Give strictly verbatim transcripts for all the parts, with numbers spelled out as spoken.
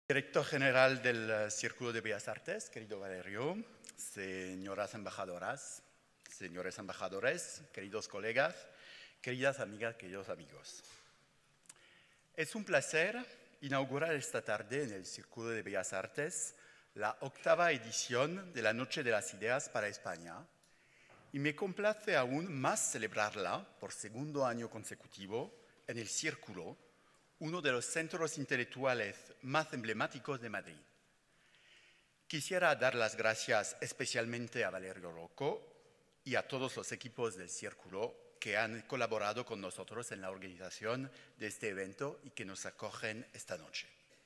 Director general del Círculo de Bellas Artes, querido Valerio, señoras embajadoras, señores embajadores, queridos colegas, queridas amigas, queridos amigos. Es un placer inaugurar esta tarde en el Círculo de Bellas Artes la octava edición de la Noche de las Ideas para España y me complace aún más celebrarla por segundo año consecutivo en el Círculo, uno de los centros intelectuales más emblemáticos de Madrid. Quisiera dar las gracias especialmente a Valerio Rocco y a todos los equipos del Círculo que han colaborado con nosotros en la organización de este evento y que nos acogen esta noche.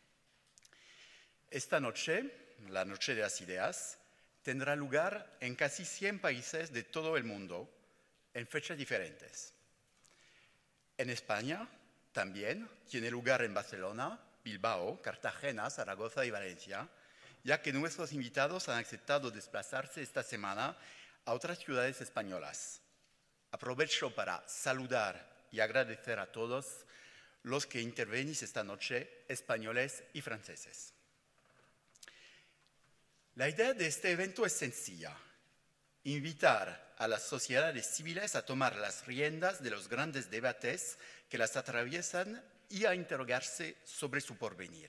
Esta noche, la Noche de las Ideas, tendrá lugar en casi cien países de todo el mundo en fechas diferentes. En España, también tiene lugar en Barcelona, Bilbao, Cartagena, Zaragoza y Valencia, ya que nuestros invitados han aceptado desplazarse esta semana a otras ciudades españolas. Aprovecho para saludar y agradecer a todos los que intervenís esta noche, españoles y franceses. La idea de este evento es sencilla: invitar a las sociedades civiles a tomar las riendas de los grandes debates que las atraviesan y a interrogarse sobre su porvenir.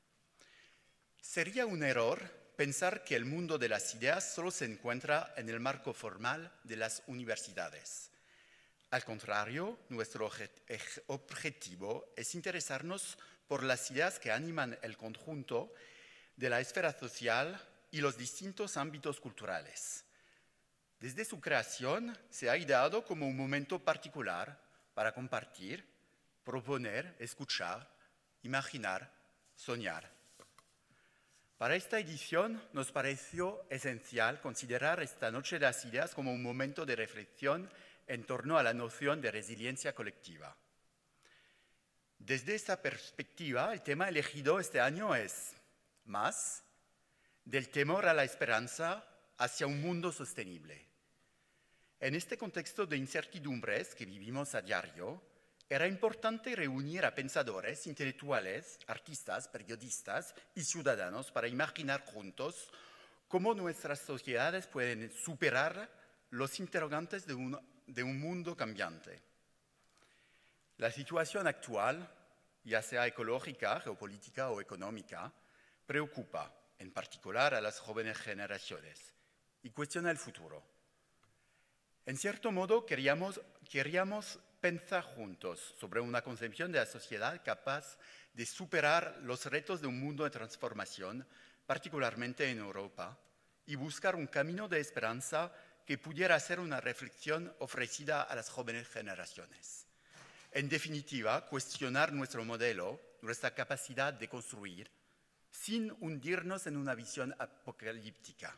Sería un error pensar que el mundo de las ideas solo se encuentra en el marco formal de las universidades. Al contrario, nuestro objetivo es interesarnos por las ideas que animan el conjunto de la esfera social y los distintos ámbitos culturales. Desde su creación se ha ideado como un momento particular para compartir, proponer, escuchar, imaginar, soñar. Para esta edición nos pareció esencial considerar esta Noche de las Ideas como un momento de reflexión en torno a la noción de resiliencia colectiva. Desde esta perspectiva, el tema elegido este año es más del temor a la esperanza hacia un mundo sostenible. En este contexto de incertidumbres que vivimos a diario, era importante reunir a pensadores, intelectuales, artistas, periodistas y ciudadanos para imaginar juntos cómo nuestras sociedades pueden superar los interrogantes de un, de un mundo cambiante. La situación actual, ya sea ecológica, geopolítica o económica, preocupa en particular a las jóvenes generaciones y cuestiona el futuro. En cierto modo, queríamos, queríamos pensar juntos sobre una concepción de la sociedad capaz de superar los retos de un mundo de transformación, particularmente en Europa, y buscar un camino de esperanza que pudiera ser una reflexión ofrecida a las jóvenes generaciones. En definitiva, cuestionar nuestro modelo, nuestra capacidad de construir, sin hundirnos en una visión apocalíptica.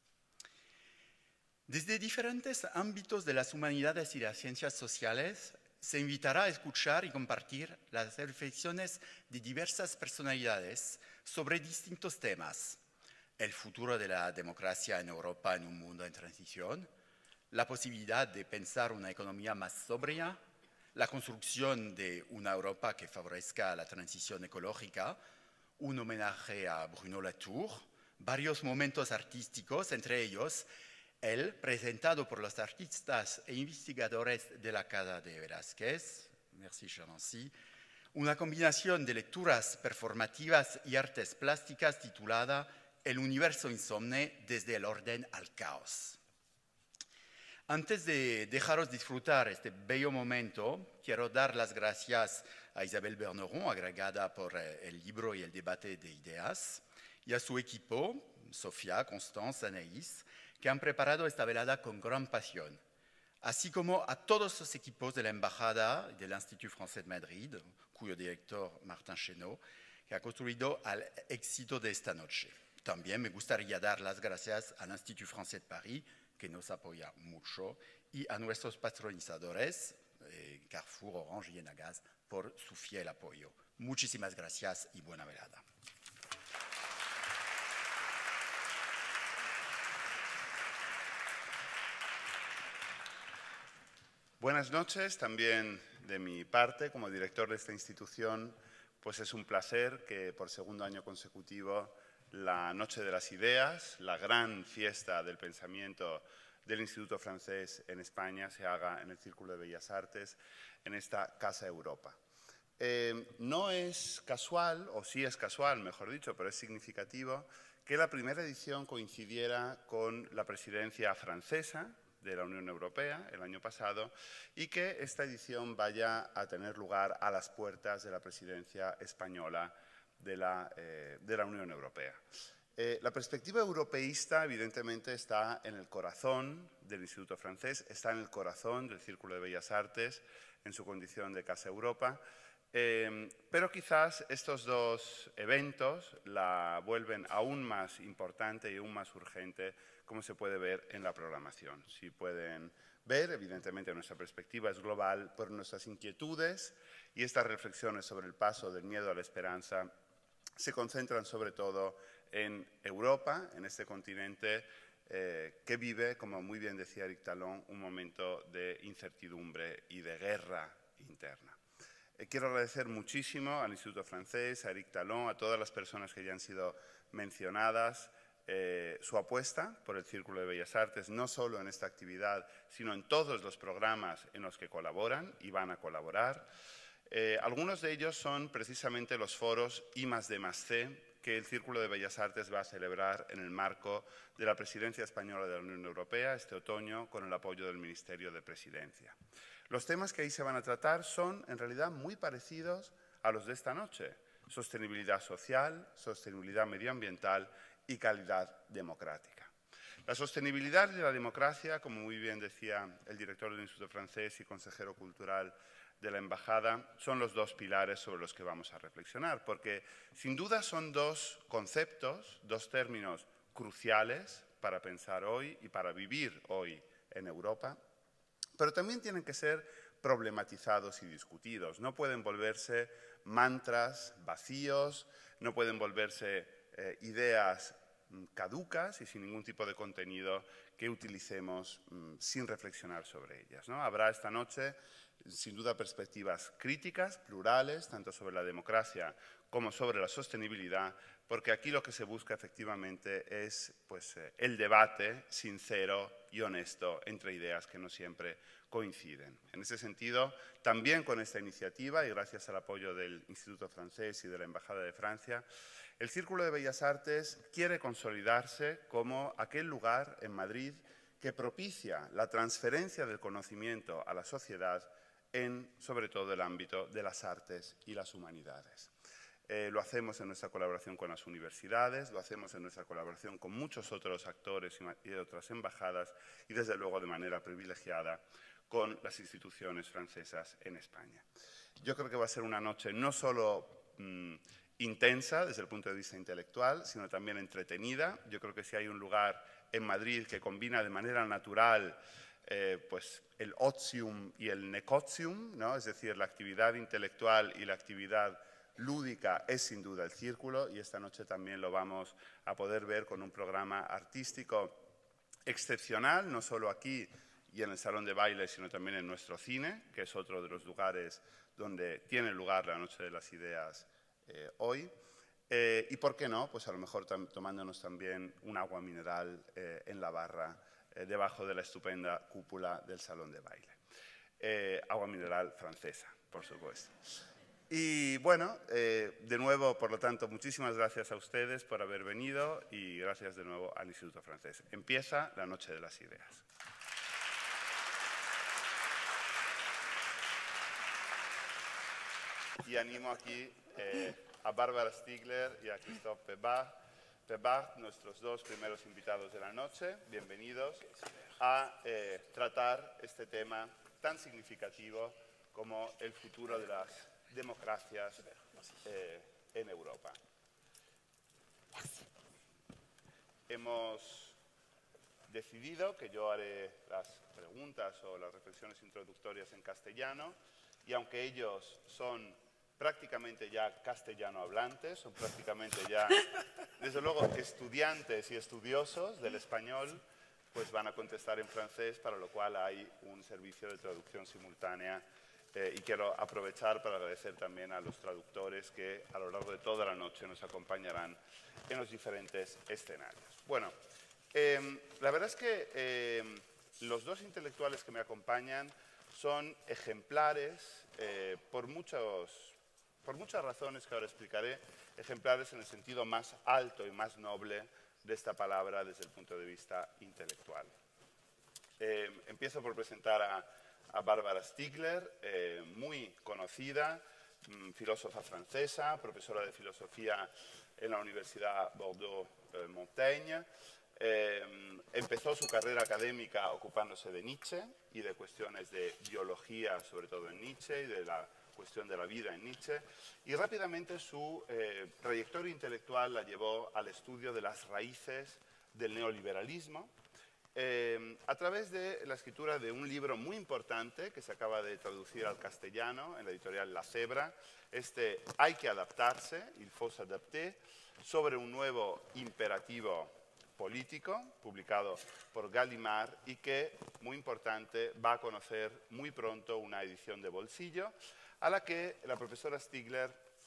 Desde diferentes ámbitos de las humanidades y las ciencias sociales, se invitará a escuchar y compartir las reflexiones de diversas personalidades sobre distintos temas: el futuro de la democracia en Europa en un mundo en transición, la posibilidad de pensar una economía más sobria, la construcción de una Europa que favorezca la transición ecológica, un homenaje a Bruno Latour, varios momentos artísticos, entre ellos el presentado por los artistas e investigadores de la Casa de Velázquez, merci Chancy, una combinación de lecturas performativas y artes plásticas titulada El universo insomne desde el orden al caos. Antes de dejaros disfrutar este bello momento, quiero dar las gracias a Isabelle Berneron, agregada por el libro y el debate de ideas, y a su equipo, Sofía, Constance, Anaïs, que han preparado esta velada con gran pasión, así como a todos los equipos de la Embajada del Institut Français de Madrid, cuyo director Martin Chenot, que ha construido al éxito de esta noche. También me gustaría dar las gracias al Institut Français de París, que nos apoya mucho, y a nuestros patronizadores, eh, Carrefour, Orange y Enagás, por su fiel apoyo. Muchísimas gracias y buena velada. Buenas noches, también de mi parte, como director de esta institución, pues es un placer que por segundo año consecutivo la Noche de las Ideas, la gran fiesta del pensamiento del Instituto Francés en España, se haga en el Círculo de Bellas Artes, en esta Casa Europa. Eh, no es casual, o sí es casual, mejor dicho, pero es significativo, que la primera edición coincidiera con la presidencia francesa de la Unión Europea el año pasado y que esta edición vaya a tener lugar a las puertas de la presidencia española de la, eh, de la Unión Europea. Eh, la perspectiva europeísta, evidentemente, está en el corazón del Instituto Francés, está en el corazón del Círculo de Bellas Artes, en su condición de Casa Europa, eh, pero quizás estos dos eventos la vuelven aún más importante y aún más urgente, como se puede ver en la programación. Si pueden ver, evidentemente nuestra perspectiva es global, pero nuestras inquietudes y estas reflexiones sobre el paso del miedo a la esperanza se concentran sobre todo en Europa, en este continente eh, que vive, como muy bien decía Eric Talon, un momento de incertidumbre y de guerra interna. Eh, quiero agradecer muchísimo al Instituto Francés, a Eric Talon, a todas las personas que ya han sido mencionadas, eh, su apuesta por el Círculo de Bellas Artes, no solo en esta actividad, sino en todos los programas en los que colaboran y van a colaborar. Eh, algunos de ellos son precisamente los foros I más D más C que el Círculo de Bellas Artes va a celebrar en el marco de la presidencia española de la Unión Europea este otoño con el apoyo del Ministerio de Presidencia. Los temas que ahí se van a tratar son en realidad muy parecidos a los de esta noche: sostenibilidad social, sostenibilidad medioambiental y calidad democrática. La sostenibilidad y la democracia, como muy bien decía el director del Instituto Francés y consejero cultural de la Embajada, son los dos pilares sobre los que vamos a reflexionar, porque sin duda son dos conceptos, dos términos cruciales para pensar hoy y para vivir hoy en Europa, pero también tienen que ser problematizados y discutidos. No pueden volverse mantras vacíos, no pueden volverse eh, ideas caducas y sin ningún tipo de contenido que utilicemos mmm, sin reflexionar sobre ellas, ¿no? Habrá esta noche, sin duda, perspectivas críticas, plurales, tanto sobre la democracia como sobre la sostenibilidad, porque aquí lo que se busca efectivamente es pues, eh, el debate sincero y honesto entre ideas que no siempre coinciden. En ese sentido, también con esta iniciativa, y gracias al apoyo del Instituto Francés y de la Embajada de Francia, el Círculo de Bellas Artes quiere consolidarse como aquel lugar en Madrid que propicia la transferencia del conocimiento a la sociedad en, sobre todo, el ámbito de las artes y las humanidades. Eh, lo hacemos en nuestra colaboración con las universidades, lo hacemos en nuestra colaboración con muchos otros actores y de otras embajadas y, desde luego, de manera privilegiada con las instituciones francesas en España. Yo creo que va a ser una noche no solo mmm, intensa desde el punto de vista intelectual, sino también entretenida. Yo creo que si hay un lugar en Madrid que combina de manera natural eh, pues el otium y el necotium, ¿no? Es decir, la actividad intelectual y la actividad lúdica, es sin duda el Círculo, y esta noche también lo vamos a poder ver con un programa artístico excepcional, no solo aquí y en el Salón de Baile, sino también en nuestro cine, que es otro de los lugares donde tiene lugar la Noche de las Ideas eh, hoy. Eh, y por qué no, pues a lo mejor tomándonos también un agua mineral eh, en la barra, eh, debajo de la estupenda cúpula del Salón de Baile. Eh, agua mineral francesa, por supuesto. Y bueno, eh, de nuevo, por lo tanto, muchísimas gracias a ustedes por haber venido y gracias de nuevo al Instituto Francés. Empieza la Noche de las Ideas. Y animo aquí eh, a Bárbara Stigler y a Christophe Pebart, Pebart, nuestros dos primeros invitados de la noche, bienvenidos, a eh, tratar este tema tan significativo como el futuro de las democracias eh, en Europa. Hemos decidido que yo haré las preguntas o las reflexiones introductorias en castellano, y aunque ellos son prácticamente ya castellano hablantes, son prácticamente ya, desde luego, estudiantes y estudiosos del español, pues van a contestar en francés, para lo cual hay un servicio de traducción simultánea Eh, y quiero aprovechar para agradecer también a los traductores que a lo largo de toda la noche nos acompañarán en los diferentes escenarios. Bueno, eh, la verdad es que eh, los dos intelectuales que me acompañan son ejemplares eh, por, muchos, por muchas razones que ahora explicaré, ejemplares en el sentido más alto y más noble de esta palabra desde el punto de vista intelectual. Eh, empiezo por presentar a a Bárbara Stiegler, eh, muy conocida, mmm, filósofa francesa, profesora de filosofía en la Universidad Bordeaux-Montaigne. Eh, empezó su carrera académica ocupándose de Nietzsche y de cuestiones de biología, sobre todo en Nietzsche, y de la cuestión de la vida en Nietzsche. Y rápidamente su eh, trayectoria intelectual la llevó al estudio de las raíces del neoliberalismo, Eh, a través de la escritura de un libro muy importante que se acaba de traducir al castellano en la editorial La Cebra, este Hay que adaptarse, Il faut s'adapter, sobre un nuevo imperativo político, publicado por Gallimard, y que, muy importante, va a conocer muy pronto una edición de bolsillo, a la que la profesora Stiegler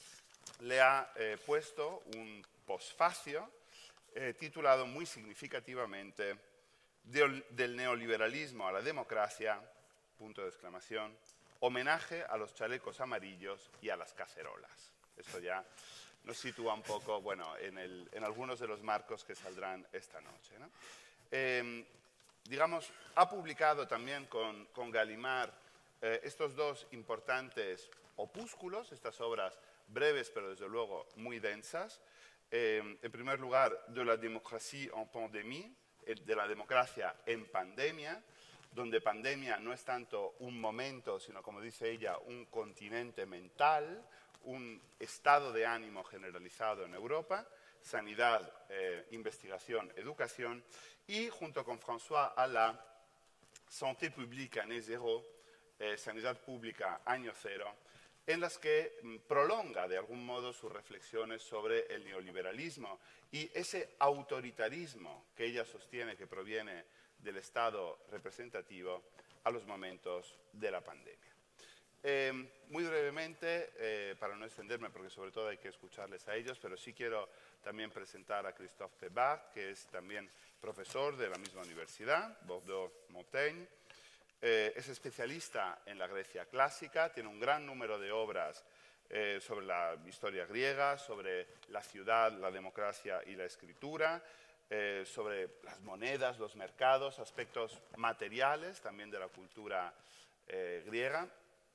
le ha eh, puesto un posfacio eh, titulado muy significativamente del neoliberalismo a la democracia, punto de exclamación, homenaje a los chalecos amarillos y a las cacerolas. Esto ya nos sitúa un poco, bueno, en, el, en algunos de los marcos que saldrán esta noche, ¿no? Eh, digamos, ha publicado también con, con Gallimard eh, estos dos importantes opúsculos, estas obras breves pero desde luego muy densas. Eh, en primer lugar, De la démocratie en pandémie, de la democracia en pandemia, donde pandemia no es tanto un momento, sino, como dice ella, un continente mental, un estado de ánimo generalizado en Europa, sanidad, eh, investigación, educación, y junto con François Alla, Santé publique année zéro, eh, sanidad pública año cero, en las que mm, prolonga de algún modo sus reflexiones sobre el neoliberalismo y ese autoritarismo que ella sostiene que proviene del Estado representativo a los momentos de la pandemia. Eh, muy brevemente, eh, para no extenderme, porque sobre todo hay que escucharles a ellos, pero sí quiero también presentar a Christophe Pebart, que es también profesor de la misma universidad, Bordeaux-Montaigne. Eh, es especialista en la Grecia clásica, tiene un gran número de obras eh, sobre la historia griega, sobre la ciudad, la democracia y la escritura, eh, sobre las monedas, los mercados, aspectos materiales también de la cultura eh, griega.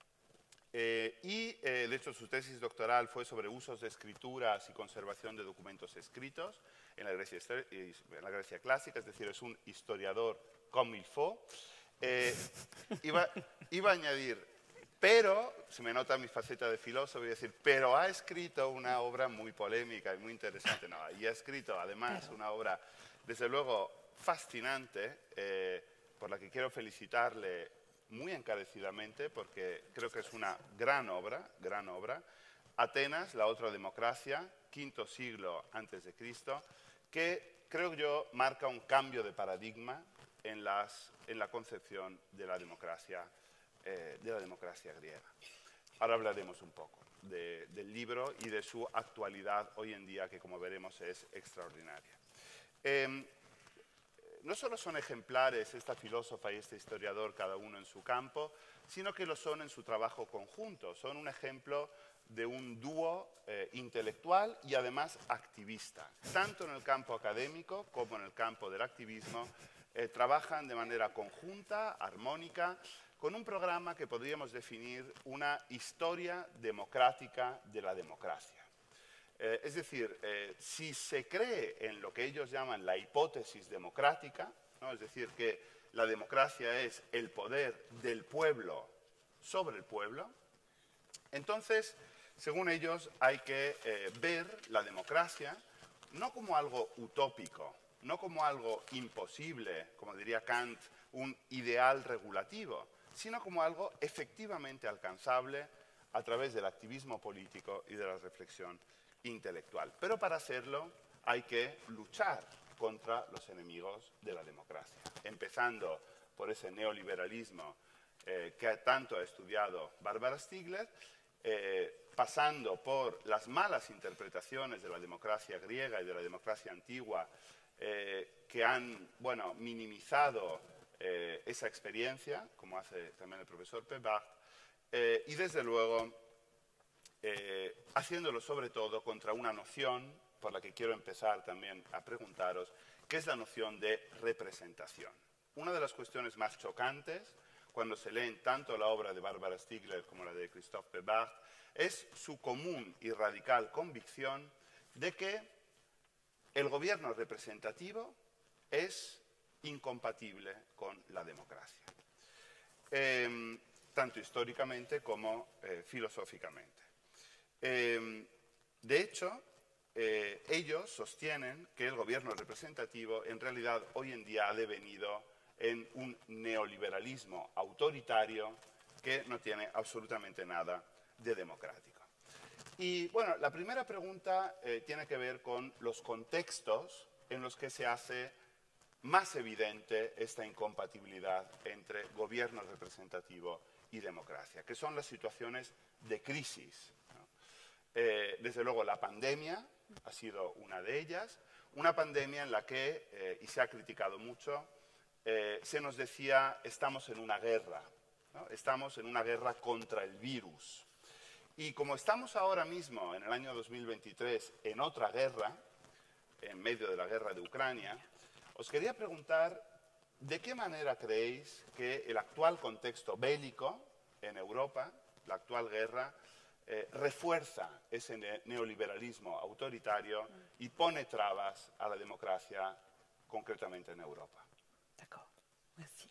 Eh, y, eh, de hecho, su tesis doctoral fue sobre usos de escrituras y conservación de documentos escritos en la Grecia, en la Grecia clásica, es decir, es un historiador comme il faut. Eh, iba, iba a añadir, pero, se me nota mi faceta de filósofo, voy a decir, pero ha escrito una obra muy polémica y muy interesante. No, y ha escrito, además, una obra, desde luego, fascinante, eh, por la que quiero felicitarle muy encarecidamente, porque creo que es una gran obra, gran obra. Atenas, la otra democracia, quinto siglo antes de Cristo, que creo yo marca un cambio de paradigma en, las, en la concepción de la democracia, eh, de la democracia griega. Ahora hablaremos un poco de, del libro y de su actualidad hoy en día, que como veremos es extraordinaria. Eh, no solo son ejemplares esta filósofa y este historiador, cada uno en su campo, sino que lo son en su trabajo conjunto. Son un ejemplo de un dúo eh, intelectual y además activista. Tanto en el campo académico como en el campo del activismo, eh, trabajan de manera conjunta, armónica, con un programa que podríamos definir una historia democrática de la democracia. Eh, es decir, eh, si se cree en lo que ellos llaman la hipótesis democrática, ¿no? Es decir, que la democracia es el poder del pueblo sobre el pueblo, entonces, según ellos, hay que eh, ver la democracia no como algo utópico, no como algo imposible, como diría Kant, un ideal regulativo, sino como algo efectivamente alcanzable a través del activismo político y de la reflexión intelectual. Pero para hacerlo hay que luchar contra los enemigos de la democracia, empezando por ese neoliberalismo eh, que tanto ha estudiado Bárbara Stiegler, eh, pasando por las malas interpretaciones de la democracia griega y de la democracia antigua, eh, que han, bueno, minimizado eh, esa experiencia, como hace también el profesor Pebart, eh, y desde luego eh, haciéndolo sobre todo contra una noción por la que quiero empezar también a preguntaros, que es la noción de representación. Una de las cuestiones más chocantes cuando se leen tanto la obra de Bárbara Stiegler como la de Christophe Pebart es su común y radical convicción de que el gobierno representativo es incompatible con la democracia, eh, tanto históricamente como eh, filosóficamente. Eh, de hecho, eh, ellos sostienen que el gobierno representativo en realidad hoy en día ha devenido en un neoliberalismo autoritario que no tiene absolutamente nada de democrático. Y bueno, la primera pregunta eh, tiene que ver con los contextos en los que se hace más evidente esta incompatibilidad entre gobierno representativo y democracia, que son las situaciones de crisis, ¿no? Eh, desde luego la pandemia ha sido una de ellas, una pandemia en la que, eh, y se ha criticado mucho, eh, se nos decía estamos en una guerra, ¿no? Estamos en una guerra contra el virus. Y como estamos ahora mismo, en el año dos mil veintitrés, en otra guerra, en medio de la guerra de Ucrania, os quería preguntar de qué manera creéis que el actual contexto bélico en Europa, la actual guerra, eh, refuerza ese ne neoliberalismo autoritario y pone trabas a la democracia, concretamente en Europa. D'accord, merci.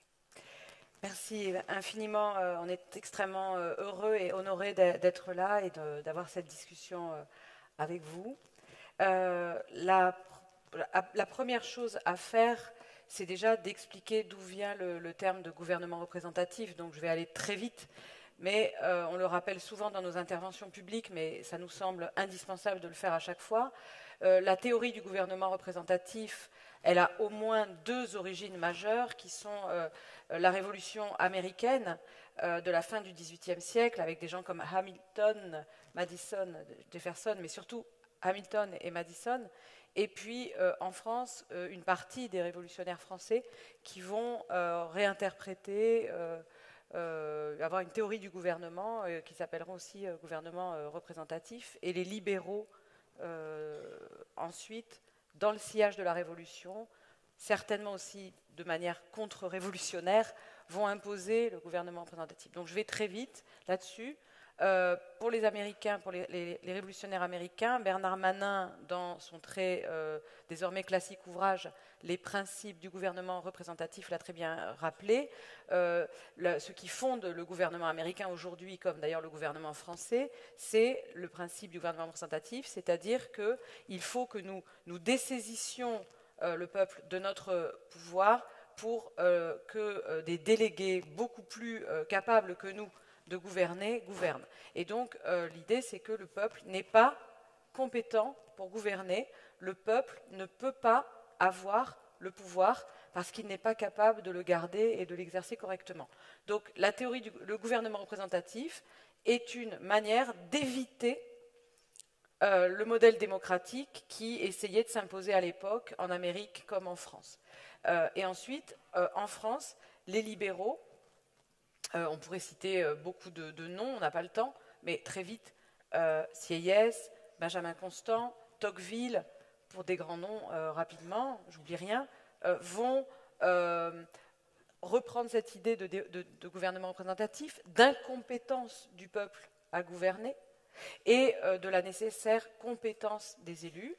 Merci infiniment. Euh, on est extrêmement euh, heureux et honorés d'être là et d'avoir cette discussion euh, avec vous. Euh, la, la, la première chose à faire, c'est déjà d'expliquer d'où vient le, le terme de gouvernement représentatif. Donc je vais aller très vite, mais euh, on le rappelle souvent dans nos interventions publiques, mais ça nous semble indispensable de le faire à chaque fois. Euh, la théorie du gouvernement représentatif, elle a au moins deux origines majeures qui sont euh, la Révolution américaine euh, de la fin du dix-huitième siècle, avec des gens comme Hamilton, Madison, Jefferson, mais surtout Hamilton et Madison, et puis euh, en France, euh, une partie des révolutionnaires français qui vont euh, réinterpréter, euh, euh, avoir une théorie du gouvernement euh, qui s'appelleront aussi euh, gouvernement euh, représentatif, et les libéraux euh, ensuite, dans le sillage de la Révolution, certainement aussi de manière contre-révolutionnaire, vont imposer le gouvernement représentatif. Donc je vais très vite là-dessus. Euh, pour les Américains, pour les, les, les révolutionnaires américains, Bernard Manin, dans son très euh, désormais classique ouvrage « Les principes du gouvernement représentatif », l'a très bien rappelé. Euh, le, ce qui fonde le gouvernement américain aujourd'hui, comme d'ailleurs le gouvernement français, c'est le principe du gouvernement représentatif, c'est-à-dire qu'il faut que nous nous dessaisissions euh, le peuple de notre pouvoir pour euh, que euh, des délégués beaucoup plus euh, capables que nous de gouverner, gouverne. Et donc, euh, l'idée, c'est que le peuple n'est pas compétent pour gouverner. Le peuple ne peut pas avoir le pouvoir parce qu'il n'est pas capable de le garder et de l'exercer correctement. Donc, la théorie du le gouvernement représentatif est une manière d'éviter euh, le modèle démocratique qui essayait de s'imposer à l'époque en Amérique comme en France. Euh, et ensuite, euh, en France, les libéraux, Euh, on pourrait citer euh, beaucoup de, de noms, on n'a pas le temps, mais très vite, euh, Sieyès, Benjamin Constant, Tocqueville, pour des grands noms euh, rapidement, j'oublie rien, euh, vont euh, reprendre cette idée de, de, de gouvernement représentatif, d'incompétence du peuple à gouverner et euh, de la nécessaire compétence des élus,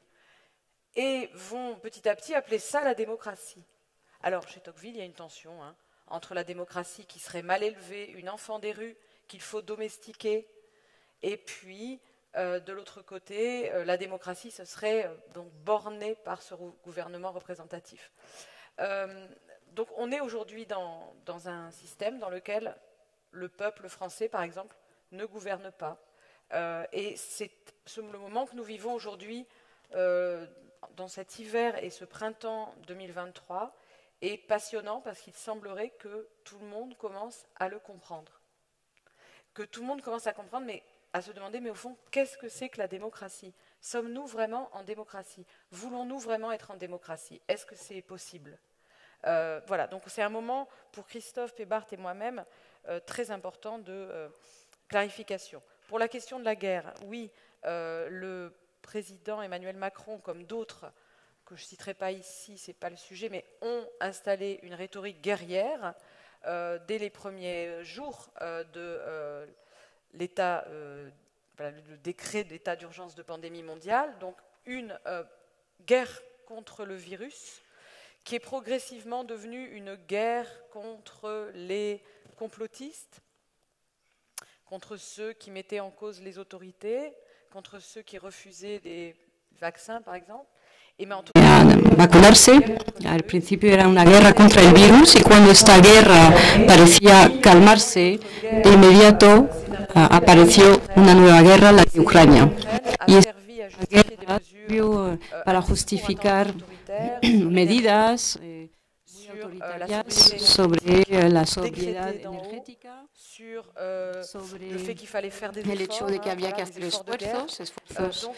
et vont petit à petit appeler ça la démocratie. Alors, chez Tocqueville, il y a une tension, hein, entre la démocratie qui serait mal élevée, une enfant des rues qu'il faut domestiquer, et puis, euh, de l'autre côté, euh, la démocratie, ce serait euh, donc bornée par ce gouvernement représentatif. Euh, donc on est aujourd'hui dans, dans un système dans lequel le peuple français, par exemple, ne gouverne pas. Euh, et c'est le moment que nous vivons aujourd'hui, euh, dans cet hiver et ce printemps deux mille vingt-trois, est passionnant parce qu'il semblerait que tout le monde commence à le comprendre. Que tout le monde commence à comprendre, mais à se demander, mais au fond, qu'est-ce que c'est que la démocratie? Sommes-nous vraiment en démocratie? Voulons-nous vraiment être en démocratie? Est-ce que c'est possible? euh, Voilà, donc c'est un moment pour Christophe Pébart et moi-même euh, très important de euh, clarification. Pour la question de la guerre, oui, euh, le président Emmanuel Macron, comme d'autres, que je ne citerai pas ici, ce n'est pas le sujet, mais ont installé une rhétorique guerrière euh, dès les premiers jours euh, de euh, l'état, euh, voilà, le décret d'état d'urgence de pandémie mondiale, donc une euh, guerre contre le virus qui est progressivement devenue une guerre contre les complotistes, contre ceux qui mettaient en cause les autorités, contre ceux qui refusaient des vaccins, par exemple. Vacunarse. Al principio era una guerra contra el virus y cuando esta guerra parecía calmarse, de inmediato uh, apareció una nueva guerra, la de Ucrania. Y esta guerra sirvió para justificar medidas eh, muy autoritarias sobre la sobriedad energética, sobre el hecho de que había que hacer esfuerzos, esfuerzos.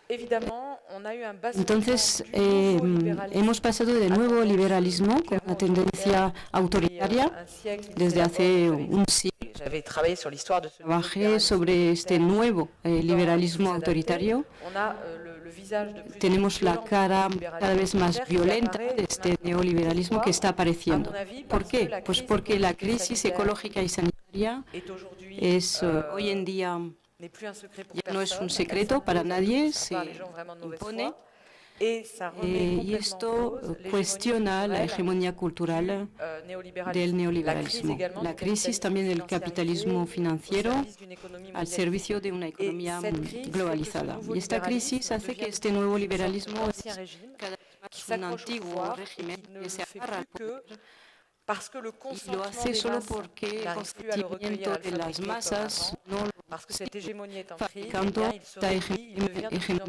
Entonces, eh, hemos pasado de nuevo liberalismo con una tendencia autoritaria desde hace un siglo. Trabajé sobre este nuevo eh, liberalismo autoritario. Tenemos la cara cada vez más violenta de este neoliberalismo que está apareciendo. ¿Por qué? Pues porque la crisis ecológica y sanitaria es uh, hoy en día ya no es un secreto para nadie, se impone, eh, y esto cuestiona la hegemonía cultural del neoliberalismo. La crisis también del capitalismo financiero al servicio de una economía globalizada. Y esta crisis hace que este nuevo liberalismo es cada vez más un antiguo régimen que se agarra al poder. Y lo hace solo porque el consentimiento de las masas no lo fabricando esta hegemonía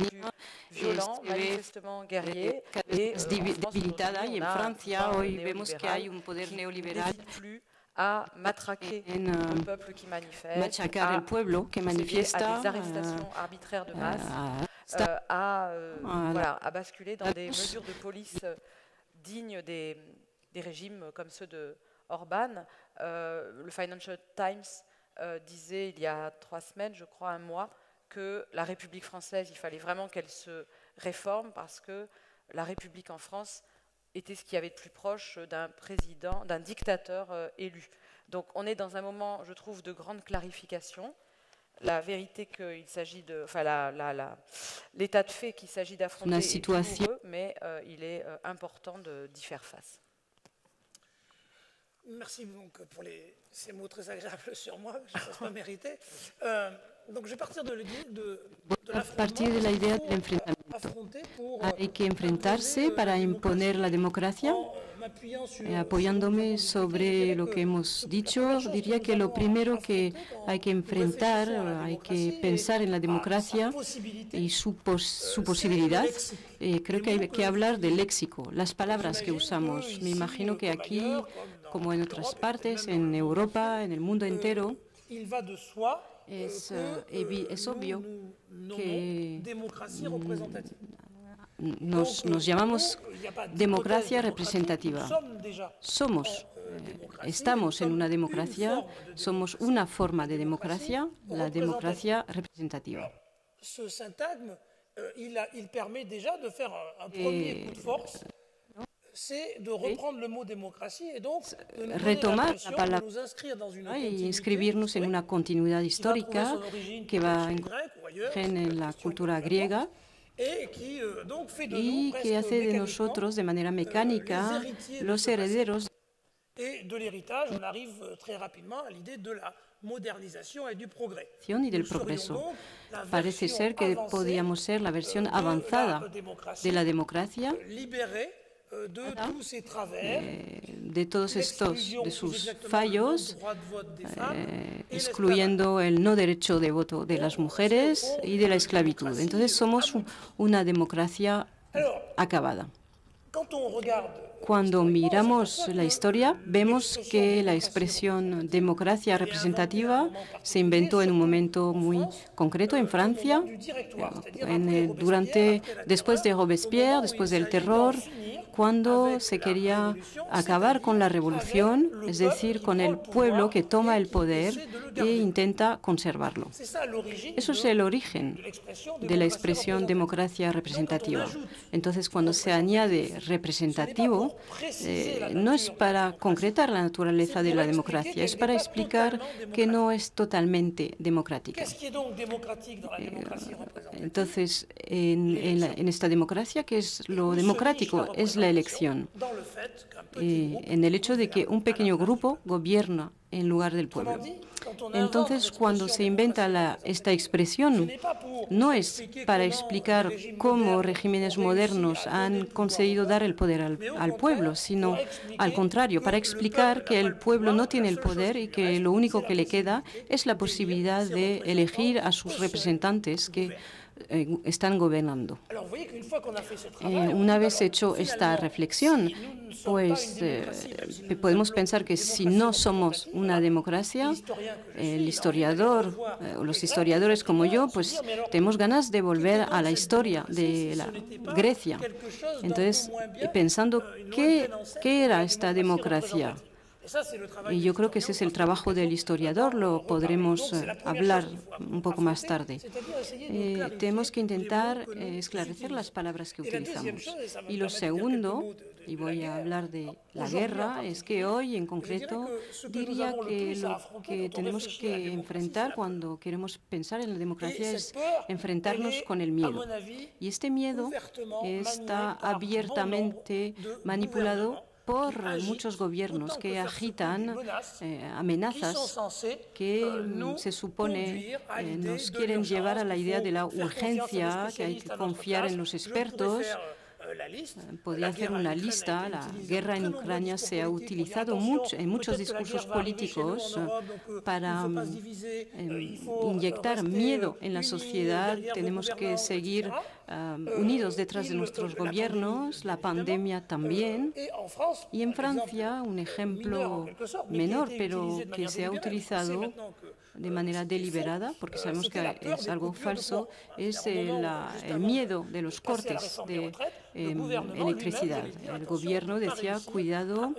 se ve cada vez debilitada y en Francia hoy vemos que hay un poder neoliberal a matraquer en le peuple qui manifeste, machacar el pueblo que manifiesta, à des arrestations uh, arbitraires de masse, uh, uh, à, uh, voilà, à basculer dans des mesures de police dignes des des régimes comme ceux de Orban. Euh, le Financial Times euh, disait il y a trois semaines, je crois un mois, que la République française, il fallait vraiment qu'elle se réforme parce que la République en France était ce qu'il y avait de plus proche d'un président, d'un dictateur euh, élu. Donc on est dans un moment, je trouve, de grande clarification. La vérité qu'il s'agit de, enfin la, la, la, l'état de fait qu'il s'agit d'affronter est douloureux, mais euh, il est euh, important d'y faire face. Merci donc pour les, ces mots très agréables sur moi, je ne pense pas mériter. Euh, donc je vais partir de l'idée de, de l'affrontement. Hay que enfrentarse para imponer la democracia. Eh, apoyándome sobre lo que hemos dicho, diría que lo primero que hay que enfrentar, hay que pensar en la democracia y su, pos, su posibilidad. Eh, creo que hay que hablar del léxico, las palabras que usamos. Me imagino que aquí, como en otras partes, en Europa, en el mundo entero, es, uh, es obvio que Nos, nos llamamos democracia representativa. Somos, eh, estamos en una democracia, somos una forma de democracia, la democracia representativa. Ce syntagme, il, a, il permet déjà de faire un premier coup de force, c'est de reprendre le mot démocratie et donc de nous retomar la palabra y inscribirnos en una continuidad histórica que va en la cultura griega. Y que hace de nosotros de manera mecánica los herederos y del progreso. Parece ser que podíamos ser la versión avanzada de la democracia, Eh, de todos estos, de sus fallos, eh, excluyendo el no derecho de voto de las mujeres y de la esclavitud. Entonces somos una democracia acabada. Cuando miramos la historia, vemos que la expresión democracia representativa se inventó en un momento muy concreto en Francia, en el, durante, después de Robespierre, después del terror, cuando se quería acabar con la revolución, es decir, con el pueblo que toma el poder e intenta conservarlo. Eso es el origen de la expresión democracia representativa. Entonces, cuando se añade representativo, eh, no es para concretar la naturaleza de la democracia, es para explicar que no es totalmente democrática. Eh, entonces, en, en, la, en esta democracia, ¿qué es lo democrático? Es la elección, eh, en el hecho de que un pequeño grupo gobierna en lugar del pueblo. Entonces, cuando se inventa la, esta expresión, no es para explicar cómo regímenes modernos han conseguido dar el poder al, al pueblo, sino al contrario, para explicar que el pueblo no tiene el poder y que lo único que le queda es la posibilidad de elegir a sus representantes que Eh, están gobernando. Eh, una vez hecho esta reflexión, pues eh, podemos pensar que si no somos una democracia, el historiador eh, o los historiadores como yo, pues tenemos ganas de volver a la historia de la Grecia. Entonces, pensando qué, qué era esta democracia. Y yo creo que ese es el trabajo del historiador, lo podremos eh, hablar un poco más tarde. Eh, tenemos que intentar eh, esclarecer las palabras que utilizamos. Y lo segundo, y voy a hablar de la guerra, es que hoy en concreto diría que lo que tenemos que enfrentar cuando queremos pensar en la democracia es enfrentarnos con el miedo. Y este miedo está abiertamente manipulado por muchos gobiernos que agitan eh, amenazas que mm, se supone eh, nos quieren llevar a la idea de la urgencia, que hay que confiar en los expertos. Podría hacer una lista. La guerra en Ucrania se ha utilizado mucho, en muchos discursos políticos para eh, inyectar miedo en la sociedad. Tenemos que seguir um, unidos detrás de nuestros gobiernos, la pandemia también. Y en Francia, un ejemplo menor, pero que se ha utilizado de manera deliberada, porque sabemos que es algo falso, es el, el miedo de los cortes de eh, electricidad. El gobierno decía, cuidado,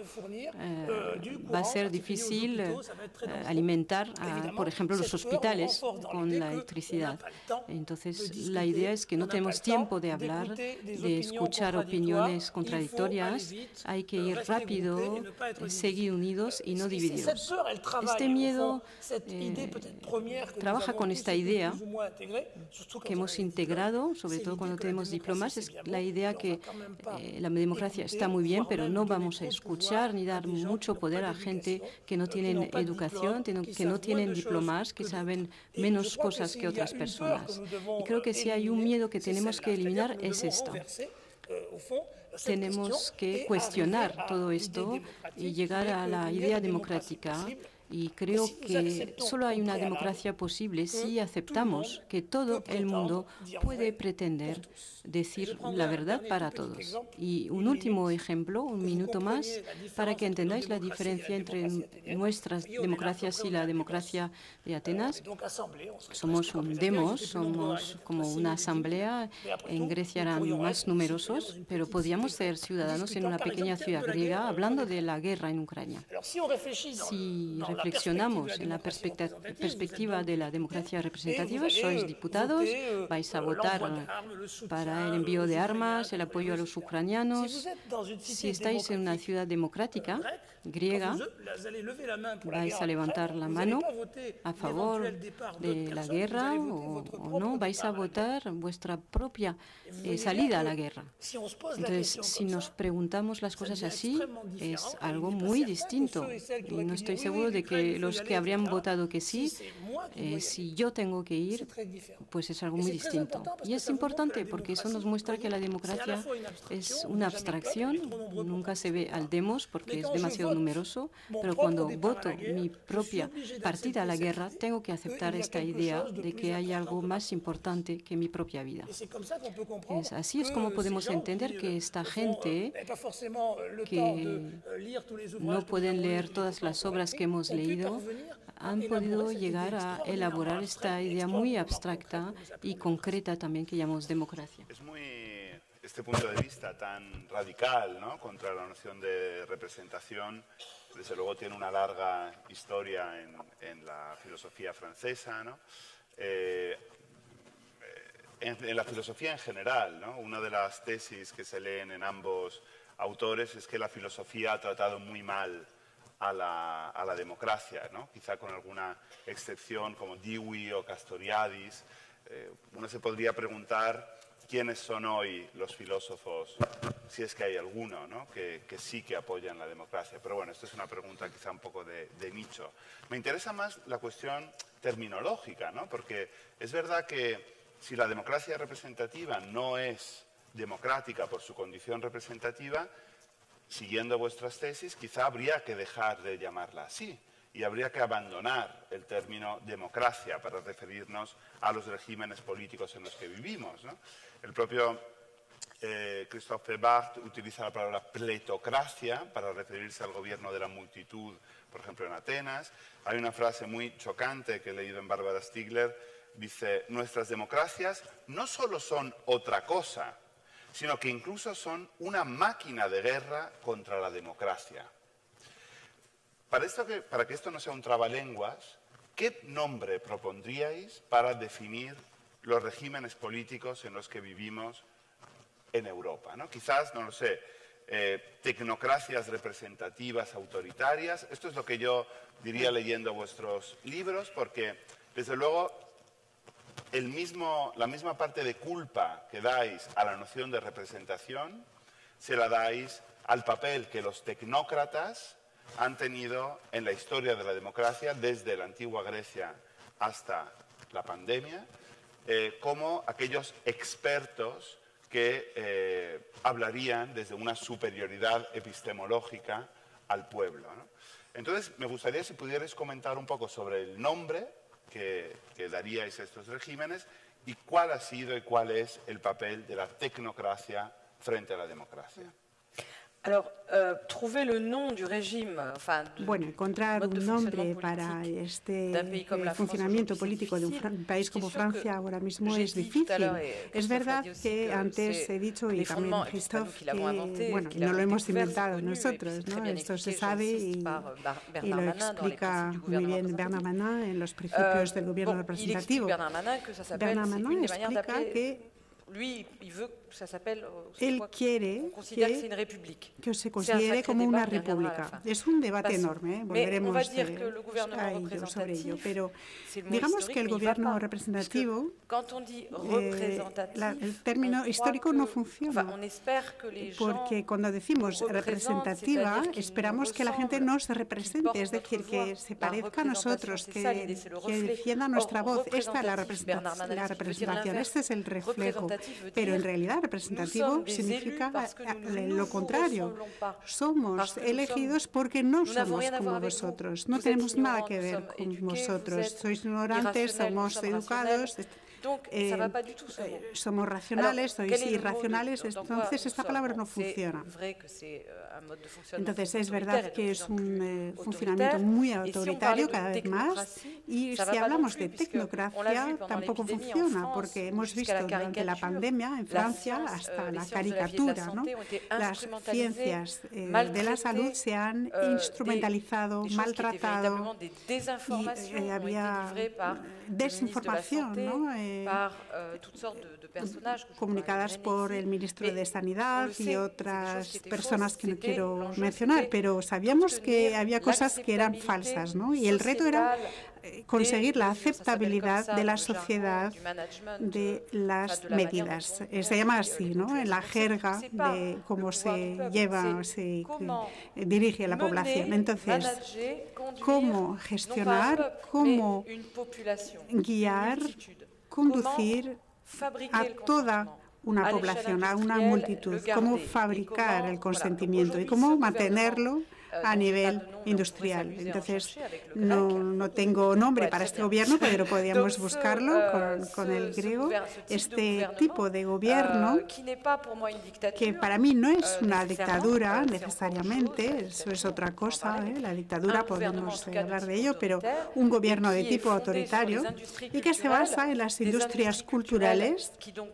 eh, va a ser difícil eh, alimentar, a, por ejemplo, los hospitales con la electricidad. Entonces, la idea es que no tenemos tiempo de hablar, de escuchar opiniones contradictorias, hay que ir rápido, seguir unidos y no divididos. Este miedo eh, trabaja con esta idea que hemos integrado, sobre todo cuando tenemos diplomas, es la idea que eh, la democracia está muy bien, pero no vamos a escuchar ni dar mucho poder a gente que no tienen educación, que no tienen diplomas, que saben menos cosas que otras personas. Y creo que si hay un miedo que tenemos que eliminar es esto. Tenemos que cuestionar todo esto y llegar a la idea democrática. Y creo que solo hay una democracia posible si aceptamos que todo el mundo puede pretender decir la verdad para todos. Y un último ejemplo, un minuto más, para que entendáis la diferencia entre nuestras democracias y la democracia de Atenas. Somos un demos, somos como una asamblea. En Grecia eran más numerosos, pero podíamos ser ciudadanos en una pequeña ciudad griega hablando de la guerra en Ucrania. Si reflexionamos en la perspectiva de la democracia representativa, sois diputados, vais a votar para el envío de armas, el apoyo a los ucranianos. Si estáis en una ciudad democrática griega, vais a levantar la mano a favor de la guerra o, o no, vais a votar vuestra propia eh, salida a la guerra. Entonces, si nos preguntamos las cosas así, es algo muy distinto. Y no estoy seguro de que los que habrían votado que sí, eh, si yo tengo que ir, pues es algo muy distinto. Y es importante porque eso nos muestra que la democracia es una abstracción, nunca se ve al demos porque es demasiado numeroso, pero cuando voto mi propia partida a la guerra, tengo que aceptar esta idea de que hay algo más importante que mi propia vida. Es, así es como podemos entender que esta gente que no pueden leer todas las obras que hemos leído han podido llegar a elaborar esta idea muy abstracta y concreta también que llamamos democracia. Es muy este punto de vista tan radical, ¿no?, contra la noción de representación. Desde luego tiene una larga historia en, en la filosofía francesa, ¿no? Eh, en, en la filosofía en general, ¿no? Una de las tesis que se leen en ambos autores es que la filosofía ha tratado muy mal a la, a la democracia, ¿no? Quizá con alguna excepción como Dewey o Castoriadis. Eh, uno se podría preguntar quiénes son hoy los filósofos, si es que hay alguno, ¿no?, que, que sí que apoyan la democracia. Pero bueno, esto es una pregunta quizá un poco de, de nicho. Me interesa más la cuestión terminológica, ¿no?, porque es verdad que si la democracia representativa no es democrática por su condición representativa, siguiendo vuestras tesis, quizá habría que dejar de llamarla así y habría que abandonar el término democracia para referirnos a los regímenes políticos en los que vivimos, ¿no? El propio eh, Christophe Barthes utiliza la palabra pletocracia para referirse al gobierno de la multitud, por ejemplo, en Atenas. Hay una frase muy chocante que he leído en Bárbara Stigler, dice: nuestras democracias no solo son otra cosa, sino que incluso son una máquina de guerra contra la democracia. Para, esto que, para que esto no sea un trabalenguas, ¿qué nombre propondríais para definir los regímenes políticos en los que vivimos en Europa, ¿no? Quizás, no lo sé, eh, tecnocracias representativas, autoritarias. Esto es lo que yo diría leyendo vuestros libros, porque, desde luego, el mismo, la misma parte de culpa que dais a la noción de representación se la dais al papel que los tecnócratas han tenido en la historia de la democracia desde la antigua Grecia hasta la pandemia, eh, como aquellos expertos que eh, hablarían desde una superioridad epistemológica al pueblo, ¿no? Entonces, me gustaría si pudierais comentar un poco sobre el nombre que, que daríais a estos regímenes y cuál ha sido y cuál es el papel de la tecnocracia frente a la democracia. Alors, euh, trouver le nom du régime, enfin, de, bueno, encontrar un nombre para este funcionamiento político de un país como Francia ahora mismo es difícil. Es verdad que antes he dicho, y también Christophe, que bueno, no lo hemos inventado nosotros, ¿no? Esto se sabe y, y lo explica muy bien Bernard Manin en los principios del gobierno representativo. Bernard Manin explica que él quiere que, que se considere como una república. Es un debate enorme, ¿eh? Volveremos a ello, sobre ello, pero digamos que el gobierno representativo, eh, la, el término histórico no funciona, porque cuando decimos representativa, esperamos que la gente nos represente, es decir, que se parezca a nosotros, que, que defienda nuestra voz. Esta es la representación, la representación, este es el reflejo. Pero en realidad representativo significa lo contrario. Somos elegidos porque no somos como vosotros. No tenemos nada que ver con vosotros. Sois ignorantes, somos educados. Eh, eh, somos racionales, sois irracionales, entonces esta palabra no funciona. Entonces es verdad que es un eh, funcionamiento muy autoritario cada vez más, y si hablamos de tecnocracia tampoco funciona, porque hemos visto durante la pandemia en Francia hasta la caricatura, ¿no? Las ciencias eh, de la salud se han instrumentalizado, maltratado, y eh, había desinformación, ¿no? eh, comunicadas por el ministro de Sanidad y otras personas que no quiero mencionar, pero sabíamos que había cosas que eran falsas, ¿no? Y el reto era conseguir la aceptabilidad de la sociedad de las medidas. Se llama así, ¿no? En la jerga de cómo se lleva, se dirige a la población. Entonces, cómo gestionar, cómo guiar, conducir a toda una población, a una multitud, cómo fabricar el consentimiento y cómo mantenerlo a nivel industrial. Entonces, no, no tengo nombre para este gobierno, pero podríamos buscarlo con, con el griego. Este tipo de gobierno, que para mí no es una dictadura necesariamente, eso es otra cosa, ¿eh? La dictadura, podemos hablar de ello, pero un gobierno de tipo autoritario y que se basa en las industrias culturales.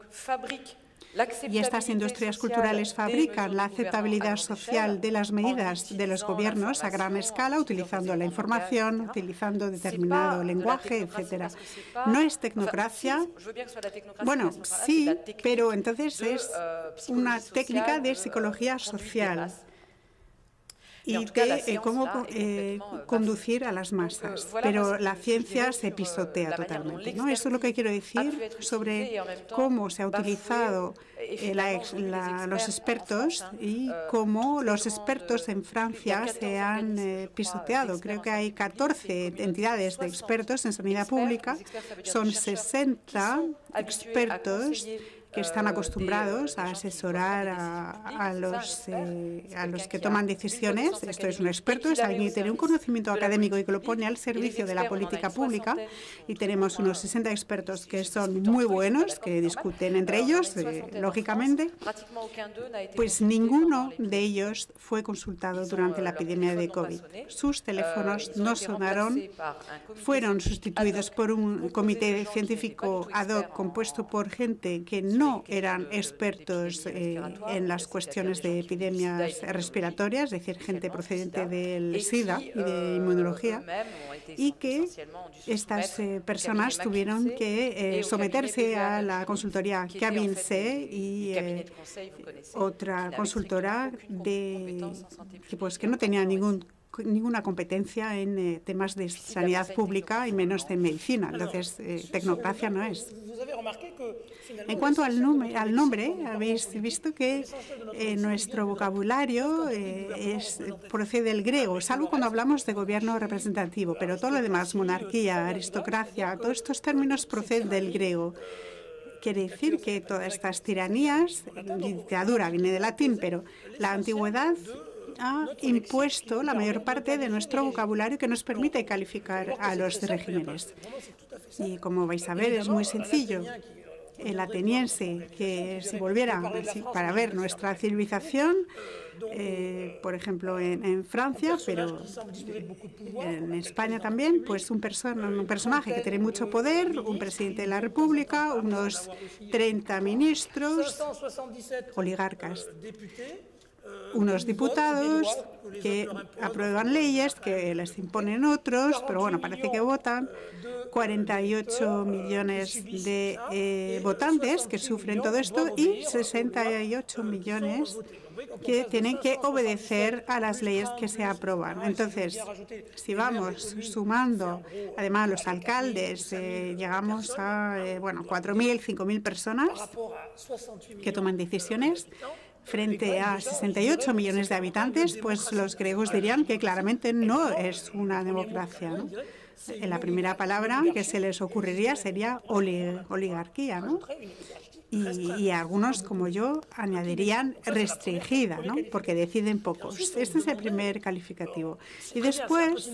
Y estas industrias culturales fabrican la aceptabilidad social de las medidas de los gobiernos a gran escala, utilizando la información, utilizando determinado lenguaje, etcétera. No es tecnocracia. Bueno, sí, pero entonces es una técnica de psicología social y de eh, cómo eh, conducir a las masas. Pero la ciencia se pisotea totalmente, ¿no? Eso es lo que quiero decir sobre cómo se ha utilizado eh, la, la, los expertos y cómo los expertos en Francia se han eh, pisoteado. Creo que hay catorce entidades de expertos en sanidad pública, son sesenta expertos que están acostumbrados a asesorar a, a, los, eh, a los que toman decisiones. Esto es un experto, es alguien que tiene un conocimiento académico y que lo pone al servicio de la política pública. Y tenemos unos sesenta expertos que son muy buenos, que discuten entre ellos, eh, lógicamente. Pues ninguno de ellos fue consultado durante la epidemia de COVID. Sus teléfonos no sonaron, fueron sustituidos por un comité científico ad hoc compuesto por gente que no no eran expertos eh, en las cuestiones de epidemias respiratorias, es decir, gente procedente del SIDA y de inmunología, y que estas eh, personas tuvieron que eh, someterse a la consultoría Cabin-C y eh, otra consultora de, que, pues, que no tenía ningún ninguna competencia en eh, temas de sanidad pública y menos en medicina. Entonces, eh, tecnocracia no es. En cuanto al, nombre, al nombre, habéis visto que eh, nuestro vocabulario eh, es, procede del griego, salvo cuando hablamos de gobierno representativo, pero todo lo demás, monarquía, aristocracia, todos estos términos proceden del griego. Quiere decir que todas estas tiranías, dictadura viene del latín, pero la antigüedad ha impuesto la mayor parte de nuestro vocabulario que nos permite calificar a los regímenes. Y como vais a ver, es muy sencillo. El ateniense, que si volviera para ver nuestra civilización, eh, por ejemplo, en, en Francia, pero en España también, pues un, persona, un personaje que tiene mucho poder, un presidente de la República, unos treinta ministros, oligarcas, unos diputados que aprueban leyes que les imponen otros, pero bueno, parece que votan, cuarenta y ocho millones de eh, votantes que sufren todo esto y sesenta y ocho millones que tienen que obedecer a las leyes que se aprueban. Entonces, si vamos sumando, además, los alcaldes, eh, llegamos a eh, bueno, cuatro mil, cinco mil personas que toman decisiones. Frente a sesenta y ocho millones de habitantes, pues los griegos dirían que claramente no es una democracia, ¿no? La primera palabra que se les ocurriría sería oligarquía, ¿no? Y, y algunos, como yo, añadirían restringida, ¿no? Porque deciden pocos. Este es el primer calificativo. Y después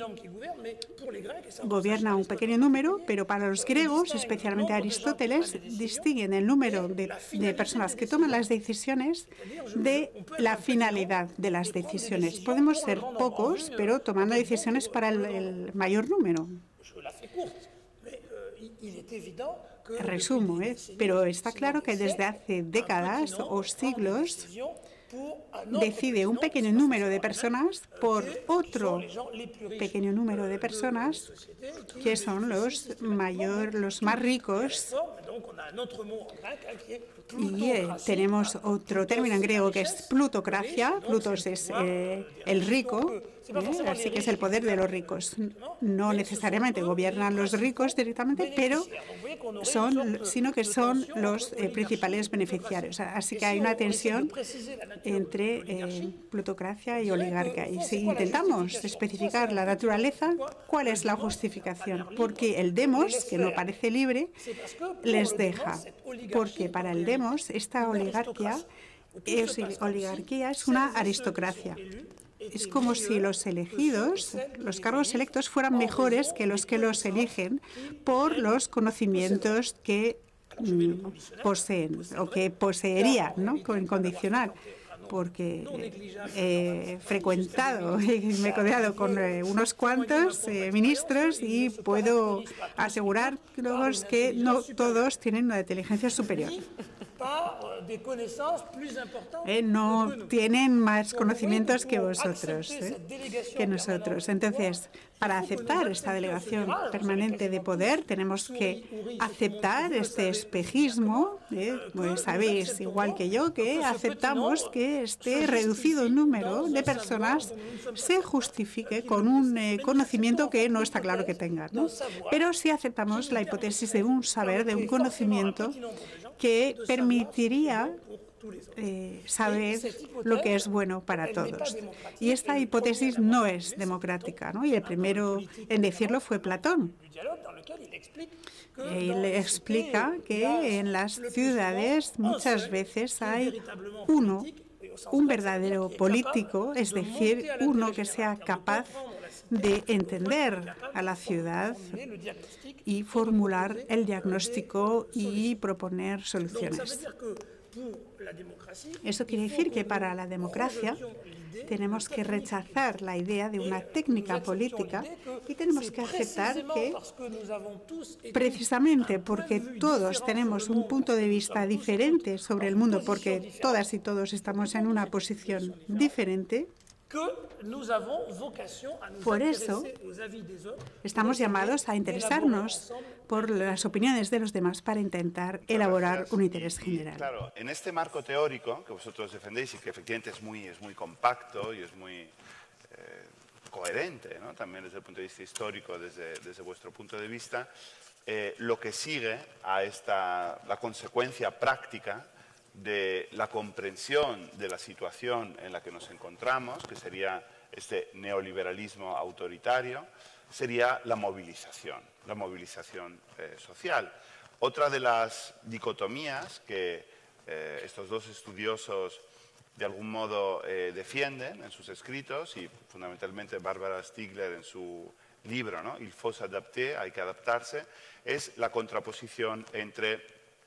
gobierna un pequeño número, pero para los griegos, especialmente Aristóteles, distinguen el número de, de personas que toman las decisiones de la finalidad de las decisiones. Podemos ser pocos, pero tomando decisiones para el, el mayor número. Resumo, ¿eh? Pero está claro que desde hace décadas o siglos decide un pequeño número de personas por otro pequeño número de personas que son los, mayor, los más ricos. Y eh, tenemos otro término en griego que es plutocracia. Plutos es eh, el rico, eh, así que es el poder de los ricos. No necesariamente gobiernan los ricos directamente, pero son, sino que son los eh, principales beneficiarios. Así que hay una tensión entre eh, plutocracia y oligarquía. Y si intentamos especificar la naturaleza, ¿cuál es la justificación? Porque el demos, que no parece libre, les deja. Porque para el demos, esta oligarquía es, oligarquía es una aristocracia. Es como si los elegidos, los cargos electos, fueran mejores que los que los eligen por los conocimientos que mm, poseen o que poseerían, ¿no? En condicional. Porque he frecuentado y me he codeado con eh, unos cuantos eh, ministros y puedo asegurar que no todos tienen una inteligencia superior. Eh, no tienen más conocimientos que vosotros, eh, que nosotros. Entonces, para aceptar esta delegación permanente de poder, tenemos que aceptar este espejismo. Eh, pues sabéis, igual que yo, que aceptamos que este reducido número de personas se justifique con un eh, conocimiento que no está claro que tengan, ¿no? Pero sí aceptamos la hipótesis de un saber, de un conocimiento que permitiría eh, saber lo que es bueno para todos. Y esta hipótesis no es democrática, ¿no? Y el primero en decirlo fue Platón. Él explica que en las ciudades muchas veces hay uno, un verdadero político, es decir, uno que sea capaz de entender a la ciudad y formular el diagnóstico y proponer soluciones. Eso quiere decir que para la democracia tenemos que rechazar la idea de una técnica política y tenemos que aceptar que, precisamente porque todos tenemos un punto de vista diferente sobre el mundo, porque todas y todos estamos en una posición diferente, por eso estamos llamados a interesarnos por las opiniones de los demás para intentar elaborar un interés general. Claro, en este marco teórico que vosotros defendéis y que efectivamente es muy, es muy compacto y es muy eh, coherente, ¿no? También desde el punto de vista histórico, desde, desde vuestro punto de vista, eh, lo que sigue a esta, la consecuencia práctica de la comprensión de la situación en la que nos encontramos, que sería este neoliberalismo autoritario, sería la movilización, la movilización eh, social. Otra de las dicotomías que eh, estos dos estudiosos de algún modo eh, defienden en sus escritos, y fundamentalmente Barbara Stiegler en su libro, ¿no? Il faut s'adapter, hay que adaptarse, es la contraposición entre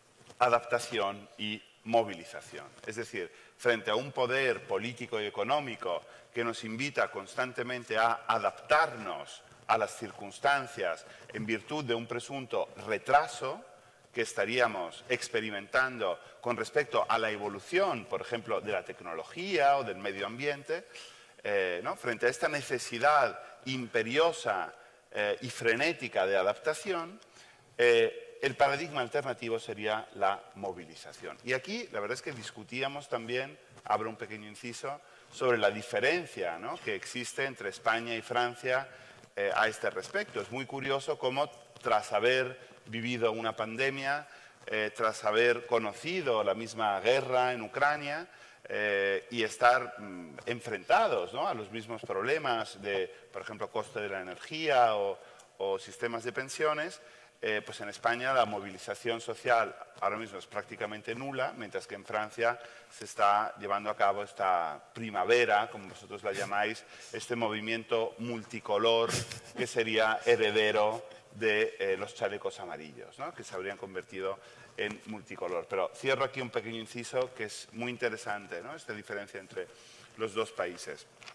adaptación y movilización. Es decir, frente a un poder político y económico que nos invita constantemente a adaptarnos a las circunstancias en virtud de un presunto retraso que estaríamos experimentando con respecto a la evolución, por ejemplo, de la tecnología o del medio ambiente, eh, ¿no? Frente a esta necesidad imperiosa eh, y frenética de adaptación, eh, el paradigma alternativo sería la movilización. Y aquí la verdad es que discutíamos también, abro un pequeño inciso, sobre la diferencia, ¿no?, que existe entre España y Francia eh, a este respecto. Es muy curioso cómo tras haber vivido una pandemia, eh, tras haber conocido la misma guerra en Ucrania eh, y estar mm, enfrentados, ¿no?, a los mismos problemas de, por ejemplo, coste de la energía o, o sistemas de pensiones, Eh, pues en España la movilización social ahora mismo es prácticamente nula, mientras que en Francia se está llevando a cabo esta primavera, como vosotros la llamáis, este movimiento multicolor que sería heredero de eh, los chalecos amarillos, ¿no?, que se habrían convertido en multicolor. Pero cierro aquí un pequeño inciso que es muy interesante, ¿no?, esta diferencia entre los dos países.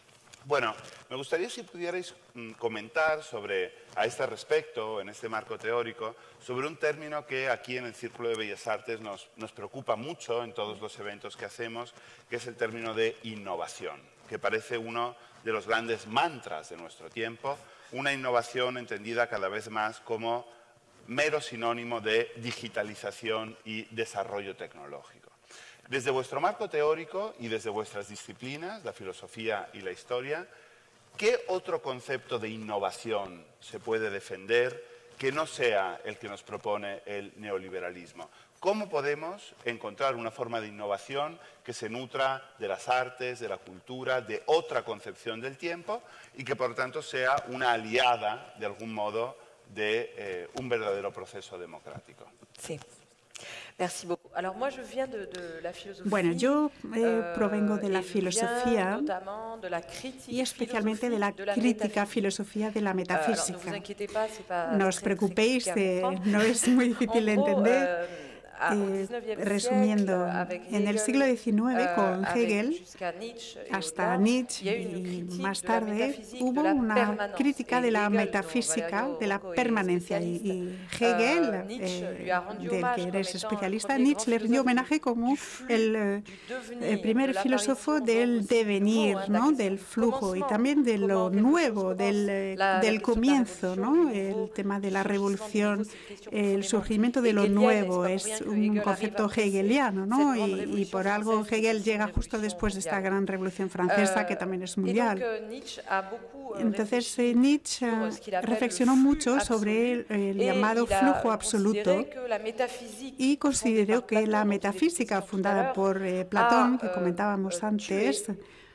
Bueno, me gustaría si pudierais comentar sobre, a este respecto, en este marco teórico, sobre un término que aquí en el Círculo de Bellas Artes nos, nos preocupa mucho en todos los eventos que hacemos, que es el término de innovación, que parece uno de los grandes mantras de nuestro tiempo, una innovación entendida cada vez más como mero sinónimo de digitalización y desarrollo tecnológico. Desde vuestro marco teórico y desde vuestras disciplinas, la filosofía y la historia, ¿qué otro concepto de innovación se puede defender que no sea el que nos propone el neoliberalismo? ¿Cómo podemos encontrar una forma de innovación que se nutra de las artes, de la cultura, de otra concepción del tiempo y que, por tanto, sea una aliada, de algún modo, de eh, un verdadero proceso democrático? Sí. Merci beaucoup. Alors moi je viens de, de la philosophie. Bueno, yo eh, provengo de la filosofía y especialmente de la crítica filosofía de la metafísica. No os preocupéis, eh, no es muy difícil de entender. Eh, resumiendo, en el siglo diecinueve con Hegel hasta Nietzsche y más tarde hubo una crítica de la metafísica, de la permanencia y Hegel, eh, del que eres especialista, Nietzsche le rindió homenaje como el, el primer filósofo del devenir, ¿no? Del flujo y también de lo nuevo, del, del comienzo, ¿no? El tema de la revolución, el surgimiento de lo nuevo es un concepto hegeliano, ¿no? Y, y por algo Hegel llega justo después de esta gran revolución francesa, que también es mundial. Entonces eh, Nietzsche reflexionó mucho sobre el, el llamado flujo absoluto y consideró que la metafísica fundada por eh, Platón, que comentábamos antes,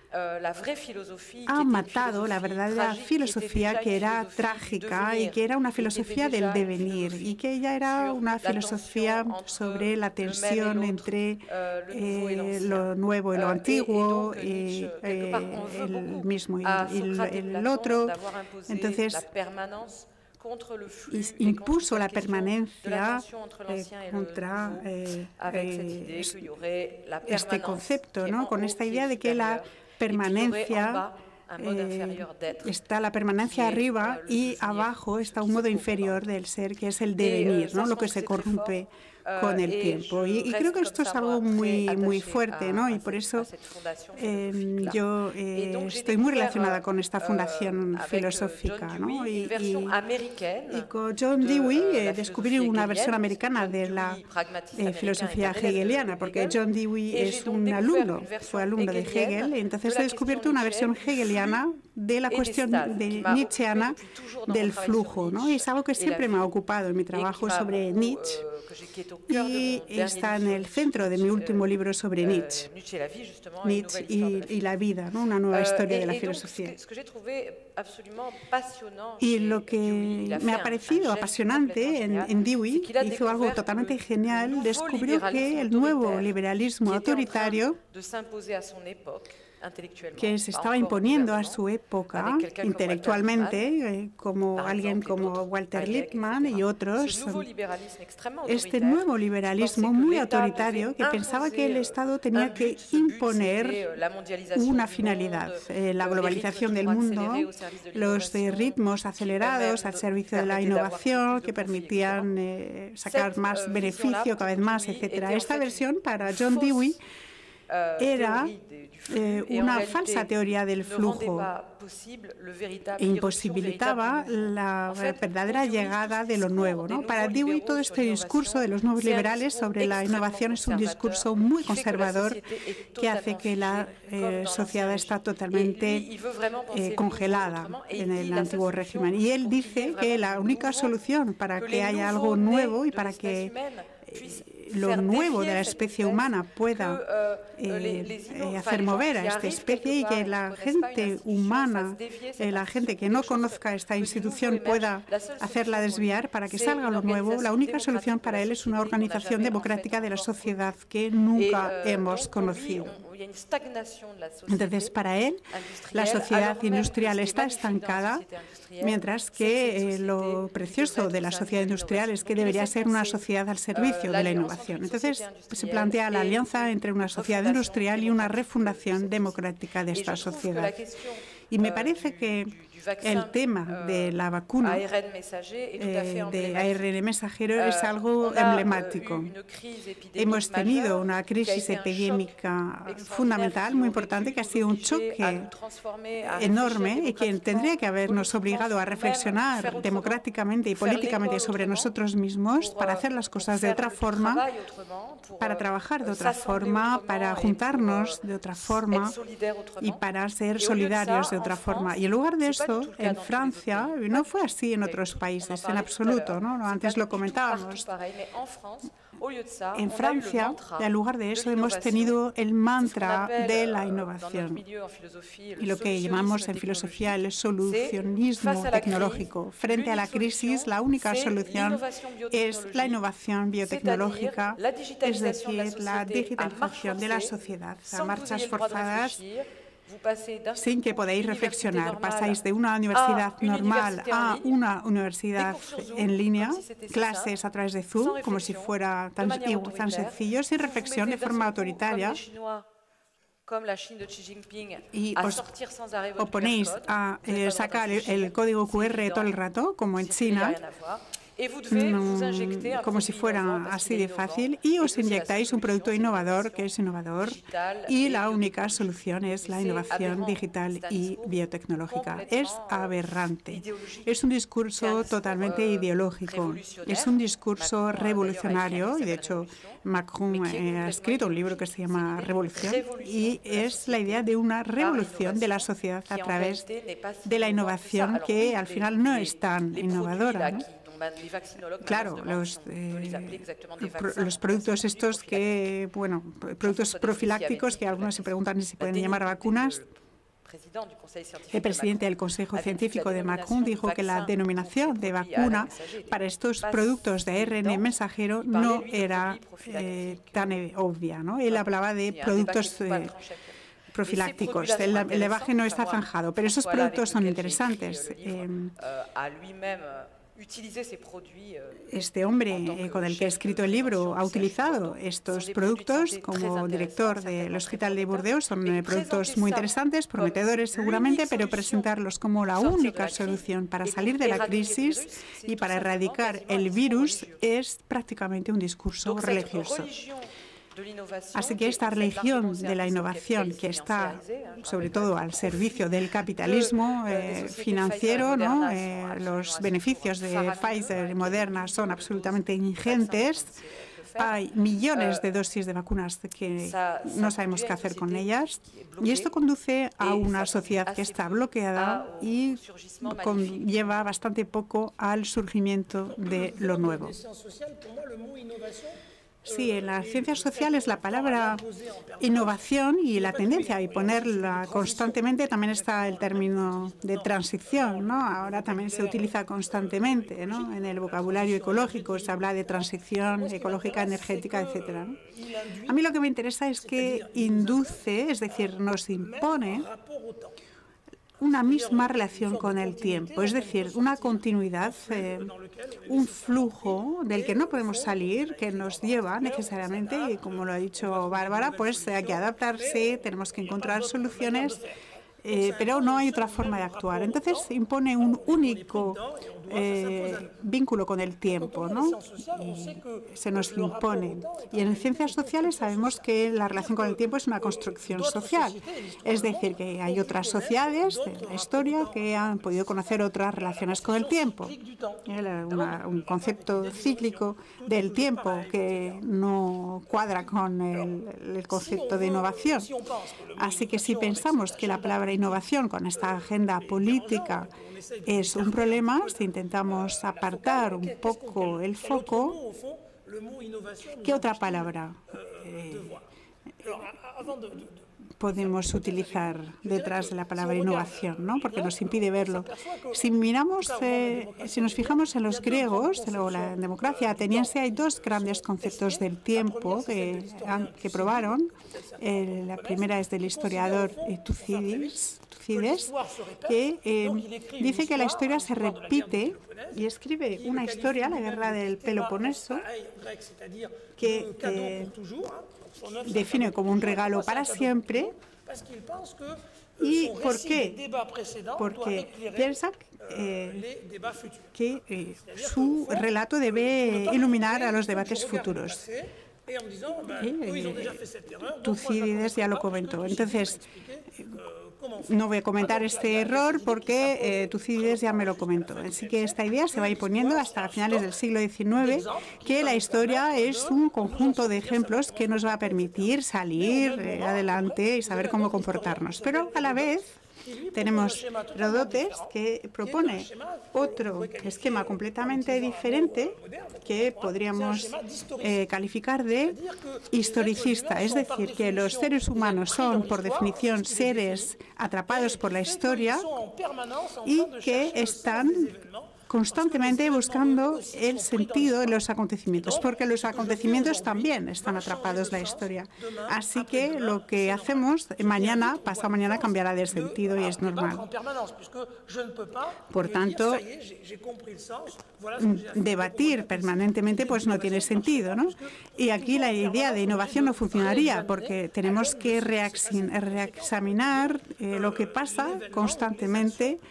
ha matado la verdadera filosofía que era trágica y que era una filosofía del devenir y que ella era una filosofía sobre la tensión entre eh, lo nuevo y lo antiguo, y, eh, el mismo y, y el, el otro. Entonces, impuso la permanencia eh, contra eh, eh, este concepto, ¿no? Con esta idea de que la permanencia, eh, está la permanencia arriba y abajo está un modo inferior del ser, que es el devenir, ¿no? Lo que se corrompe con el tiempo. Y, y creo que esto es algo muy, muy fuerte, ¿no? Y por eso eh, yo eh, estoy muy relacionada con esta fundación filosófica, ¿no? Y, y, y con John Dewey eh, descubrí una versión americana de la eh, filosofía hegeliana, porque John Dewey es un alumno, fue alumno de Hegel, y entonces he descubierto una versión hegeliana de la cuestión de nietzscheana del flujo, ¿no? Y es algo que siempre me ha ocupado en mi trabajo sobre Nietzsche, y está en el centro de mi último libro sobre Nietzsche, Nietzsche y, y la vida, ¿no? Una nueva historia de la filosofía. Y lo que me ha parecido apasionante en, en Dewey, hizo algo totalmente genial, descubrió que el nuevo liberalismo autoritario que se estaba imponiendo a su época intelectualmente, eh, como alguien como Walter Lippmann y otros, este nuevo liberalismo muy autoritario que pensaba que el Estado tenía que imponer una finalidad, eh, la globalización del mundo, los eh, ritmos acelerados al servicio de la innovación que permitían eh, sacar más beneficio cada vez más, etcétera. Esta versión para John Dewey era eh, una falsa teoría del flujo e imposibilitaba la verdadera llegada de lo nuevo, ¿no? Para Dewey, todo este discurso de los nuevos liberales sobre la innovación es un discurso muy conservador que hace que la eh, sociedad está totalmente eh, congelada en el antiguo régimen. Y él dice que la única solución para que haya algo nuevo y para que lo nuevo de la especie humana pueda eh, eh, hacer mover a esta especie y que la gente humana, eh, la gente que no conozca esta institución pueda hacerla desviar para que salga lo nuevo, la única solución para él es una organización democrática de la sociedad que nunca hemos conocido. Entonces, para él, la sociedad industrial está estancada, mientras que eh, lo precioso de la sociedad industrial es que debería ser una sociedad al servicio de la innovación. Entonces, se plantea la alianza entre una sociedad industrial y una refundación democrática de esta sociedad. Y me parece que el tema de la vacuna eh, de A R N mensajero es algo emblemático. Hemos tenido una crisis epidémica fundamental, muy importante, que ha sido un choque enorme y que tendría que habernos obligado a reflexionar democráticamente y políticamente sobre nosotros mismos para hacer las cosas de otra forma, para trabajar de otra forma, para juntarnos de otra forma y para ser solidarios de otra forma. Y en lugar de eso, en Francia, no fue así en otros países, en absoluto, ¿no? Antes lo comentábamos. En Francia, en lugar de eso, hemos tenido el mantra de la innovación y lo que llamamos en filosofía el solucionismo tecnológico. Frente a la crisis, la única solución es la innovación biotecnológica, es decir, la digitalización de la sociedad, a marchas forzadas, sin que podáis reflexionar. Pasáis de una universidad normal a una universidad en línea, clases a través de Zoom, como si fuera tan, tan sencillo, sin reflexión, de forma autoritaria. Y os oponéis a eh, sacar el, el código cu erre todo el rato, como en China, no, como si fuera así de fácil, y os inyectáis un producto innovador que es innovador, y la única solución es la innovación digital y biotecnológica. Es aberrante. Es un discurso totalmente ideológico. Es un discurso revolucionario, y de hecho Macron eh, ha escrito un libro que se llama Revolución, y es la idea de una revolución de la sociedad a través de la innovación, que al final no es tan innovadora, ¿no? Claro, los, eh, los productos estos que, bueno, productos profilácticos que algunos se preguntan si pueden llamar vacunas. El presidente del Consejo Científico de Macron dijo que la denominación de vacuna para estos productos de A R N mensajero no era eh, tan obvia, ¿no? Él hablaba de productos eh, profilácticos. El, el lenguaje no está zanjado, pero esos productos son interesantes. Eh, Este hombre eh, con el que he escrito el libro ha utilizado estos productos como director del Hospital de Burdeos. Son eh, productos muy interesantes, prometedores seguramente, pero presentarlos como la única solución para salir de la crisis y para erradicar el virus es prácticamente un discurso religioso. Así que esta religión de la innovación, que está sobre todo al servicio del capitalismo eh, financiero, ¿no? eh, los beneficios de Pfizer y Moderna son absolutamente ingentes. Hay millones de dosis de vacunas que no sabemos qué hacer con ellas, y esto conduce a una sociedad que está bloqueada y conlleva bastante poco al surgimiento de lo nuevo. Sí, en las ciencias sociales la palabra innovación y la tendencia a ponerla constantemente, también está el término de transición, ¿no? Ahora también se utiliza constantemente, ¿no? En el vocabulario ecológico se habla de transición ecológica, energética, etcétera, ¿no? A mí lo que me interesa es que induce, es decir, nos impone una misma relación con el tiempo, es decir, una continuidad, eh, un flujo del que no podemos salir, que nos lleva necesariamente, y como lo ha dicho Bárbara, pues hay que adaptarse, tenemos que encontrar soluciones, eh, pero no hay otra forma de actuar. Entonces impone un único eh, vínculo con el tiempo, ¿no? Y se nos impone. Y en ciencias sociales sabemos que la relación con el tiempo es una construcción social. Es decir, que hay otras sociedades de la historia que han podido conocer otras relaciones con el tiempo. Una, un concepto cíclico del tiempo que no cuadra con el, el concepto de innovación. Así que si pensamos que la palabra innovación con esta agenda política es un problema, si intentamos apartar un poco el foco, ¿qué otra palabra eh, podemos utilizar detrás de la palabra innovación, ¿no? Porque nos impide verlo? Si miramos, eh, si nos fijamos en los griegos o la democracia ateniense, hay dos grandes conceptos del tiempo que, que probaron. Eh, la primera es del historiador Tucídides, que eh, dice que la historia se repite, y escribe una historia, la guerra del Peloponeso, que eh, define como un regalo para siempre, ¿Y por qué? Porque piensa eh, que eh, su relato debe iluminar a los debates futuros. Eh, eh, Tucídides ya lo comentó. Entonces, eh, no voy a comentar este error porque eh, Tucídides ya me lo comentó. Así que esta idea se va a ir poniendo hasta finales del siglo diecinueve, que la historia es un conjunto de ejemplos que nos va a permitir salir eh, adelante y saber cómo comportarnos. Pero a la vez tenemos Heródoto, que propone otro esquema completamente diferente que podríamos eh, calificar de historicista. Es decir, que los seres humanos son, por definición, seres atrapados por la historia y que están constantemente buscando el sentido de los acontecimientos, porque los acontecimientos también están atrapados en la historia. Así que lo que hacemos mañana, pasado mañana, cambiará de sentido y es normal. Por tanto, debatir permanentemente pues no tiene sentido, ¿no? Y aquí la idea de innovación no funcionaría, porque tenemos que reexaminar eh, lo que pasa constantemente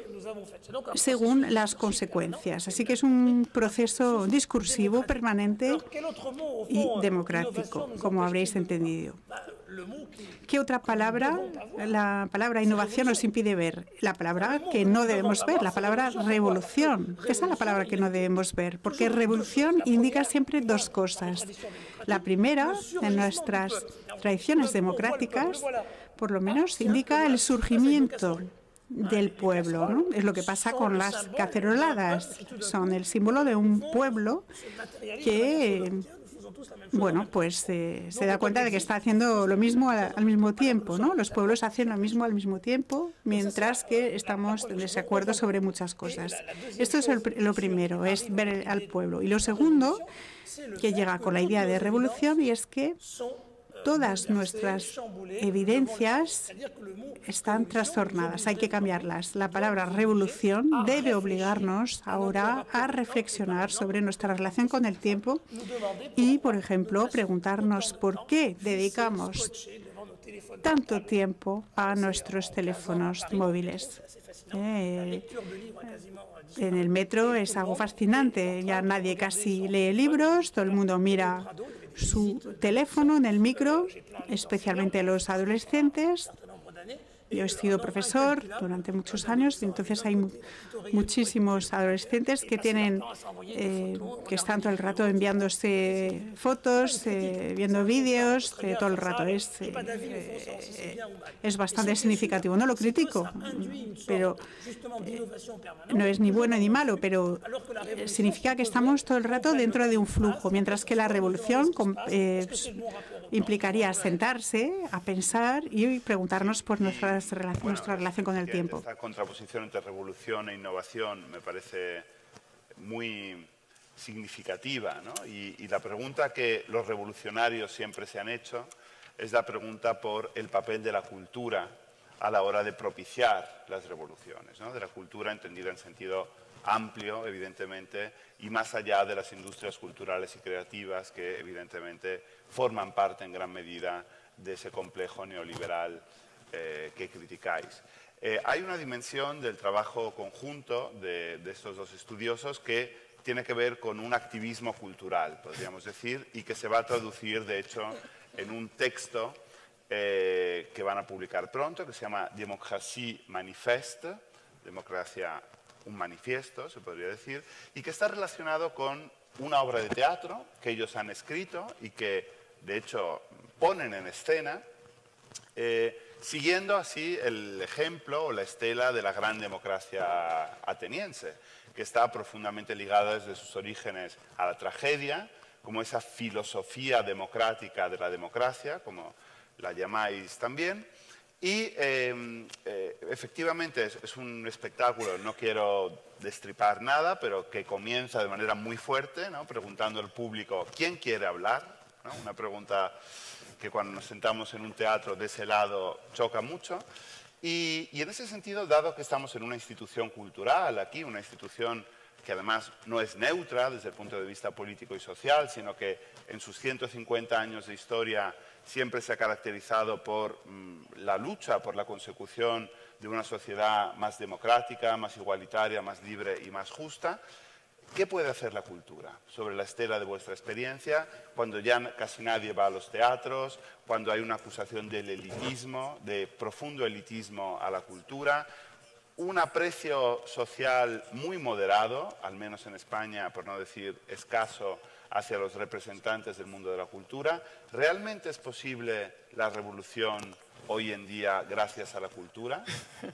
según las consecuencias. Así que es un proceso discursivo permanente y democrático, como habréis entendido. ¿Qué otra palabra? La palabra innovación nos impide ver. La palabra que no debemos ver, la palabra revolución. Esa es la palabra que no debemos ver, porque revolución indica siempre dos cosas. La primera, en nuestras tradiciones democráticas, por lo menos, indica el surgimiento del pueblo, ¿no? Es lo que pasa con las caceroladas. Son el símbolo de un pueblo que, bueno, pues eh, se da cuenta de que está haciendo lo mismo al, al mismo tiempo, ¿no? Los pueblos hacen lo mismo al mismo tiempo, mientras que estamos en desacuerdo sobre muchas cosas. Esto es el, lo primero, es ver al pueblo. Y lo segundo, que llega con la idea de revolución, y es que todas nuestras evidencias están trastornadas, hay que cambiarlas. La palabra revolución debe obligarnos ahora a reflexionar sobre nuestra relación con el tiempo y, por ejemplo, preguntarnos por qué dedicamos tanto tiempo a nuestros teléfonos móviles. Eh, en el metro es algo fascinante, ya nadie casi lee libros, todo el mundo mira su teléfono en el micro, especialmente los adolescentes. Yo he sido profesor durante muchos años y entonces hay muchísimos adolescentes que tienen, eh, que están todo el rato enviándose fotos, eh, viendo vídeos, eh, todo el rato. Es, eh, eh, es bastante significativo. No lo critico, pero eh, no es ni bueno ni malo, pero eh, significa que estamos todo el rato dentro de un flujo, mientras que la revolución eh, implicaría sentarse a pensar y preguntarnos por nuestra relación, bueno, nuestra relación con el tiempo. Esta contraposición entre revolución e innovación me parece muy significativa, ¿no? Y, y la pregunta que los revolucionarios siempre se han hecho es la pregunta por el papel de la cultura a la hora de propiciar las revoluciones, ¿no? De la cultura entendida en sentido amplio, evidentemente, y más allá de las industrias culturales y creativas que, evidentemente, forman parte en gran medida de ese complejo neoliberal eh, que criticáis. Eh, hay una dimensión del trabajo conjunto de, de estos dos estudiosos que tiene que ver con un activismo cultural, podríamos decir, y que se va a traducir, de hecho, en un texto eh, que van a publicar pronto, que se llama Démocratie Manifeste, Democracia, un manifiesto, se podría decir, y que está relacionado con una obra de teatro que ellos han escrito y que, de hecho, ponen en escena, eh, siguiendo así el ejemplo o la estela de la gran democracia ateniense, que está profundamente ligada desde sus orígenes a la tragedia, como esa filosofía democrática de la democracia, como la llamáis también. Y eh, eh, efectivamente es, es un espectáculo, no quiero destripar nada, pero que comienza de manera muy fuerte, ¿no? Preguntando al público ¿quién quiere hablar? ¿No? Una pregunta que cuando nos sentamos en un teatro de ese lado choca mucho. Y, y en ese sentido, dado que estamos en una institución cultural aquí, una institución que además no es neutra desde el punto de vista político y social, sino que en sus ciento cincuenta años de historia siempre se ha caracterizado por mmm, la lucha por la consecución de una sociedad más democrática, más igualitaria, más libre y más justa. ¿Qué puede hacer la cultura sobre la estela de vuestra experiencia cuando ya casi nadie va a los teatros, cuando hay una acusación del elitismo, de profundo elitismo a la cultura, un aprecio social muy moderado, al menos en España, por no decir escaso, hacia los representantes del mundo de la cultura? ¿Realmente es posible la revolución hoy en día gracias a la cultura?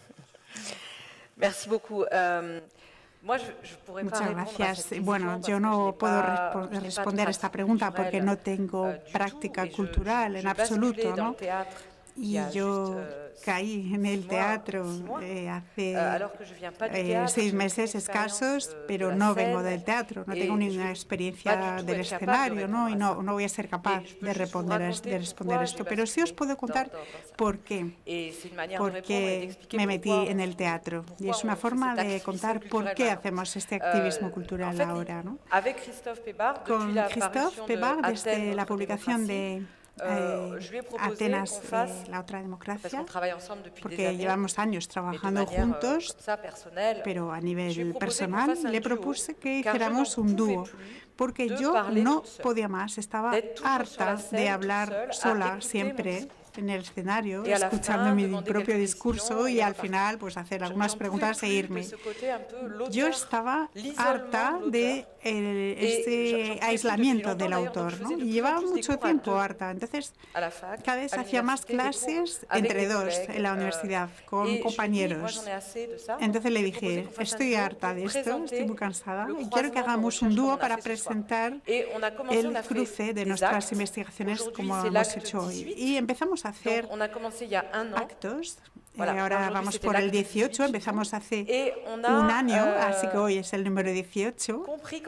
Merci beaucoup. Um... Muchas gracias. Bueno, yo no puedo respo responder a esta pregunta porque no tengo práctica cultural en absoluto, ¿no? Y yo caí en el teatro eh, hace eh, seis meses escasos, pero no vengo del teatro, no tengo ninguna experiencia del escenario, ¿no? Y no, no voy a ser capaz de responder, de responder esto. Pero sí os puedo contar por qué. Porque me metí en el teatro. Y es una forma de contar por qué hacemos este activismo cultural ahora, ¿no? Con Christophe Pebard, desde la publicación de Eh, Atenas, eh, la otra democracia, porque llevamos años trabajando juntos, pero a nivel personal le propuse que hiciéramos un dúo, porque yo no podía más, estaba harta de hablar sola siempre en el escenario, escuchando mi propio discurso y al final pues hacer algunas preguntas e irme. Yo estaba harta de eh, este aislamiento del autor, ¿no? Y llevaba mucho tiempo harta. Entonces, cada vez hacía más clases entre dos en la universidad, con compañeros. Entonces le dije, estoy harta de esto, estoy muy cansada y quiero que hagamos un dúo para presentar el cruce de nuestras investigaciones como hemos hecho hoy. Y empezamos a hacer actos. Eh, ahora vamos por el dieciocho, empezamos hace un año, así que hoy es el número dieciocho.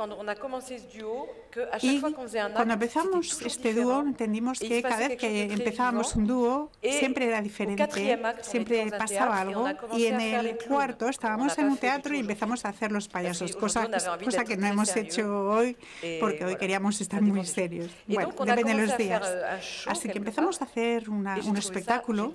Y cuando empezamos este dúo entendimos que cada vez que empezábamos un dúo siempre era diferente, siempre pasaba algo. Y en el cuarto estábamos en un teatro y empezamos a hacer los payasos, cosa, cosa que no hemos hecho hoy porque hoy queríamos estar muy serios. Bueno, depende de los días. Así que empezamos a hacer una, un espectáculo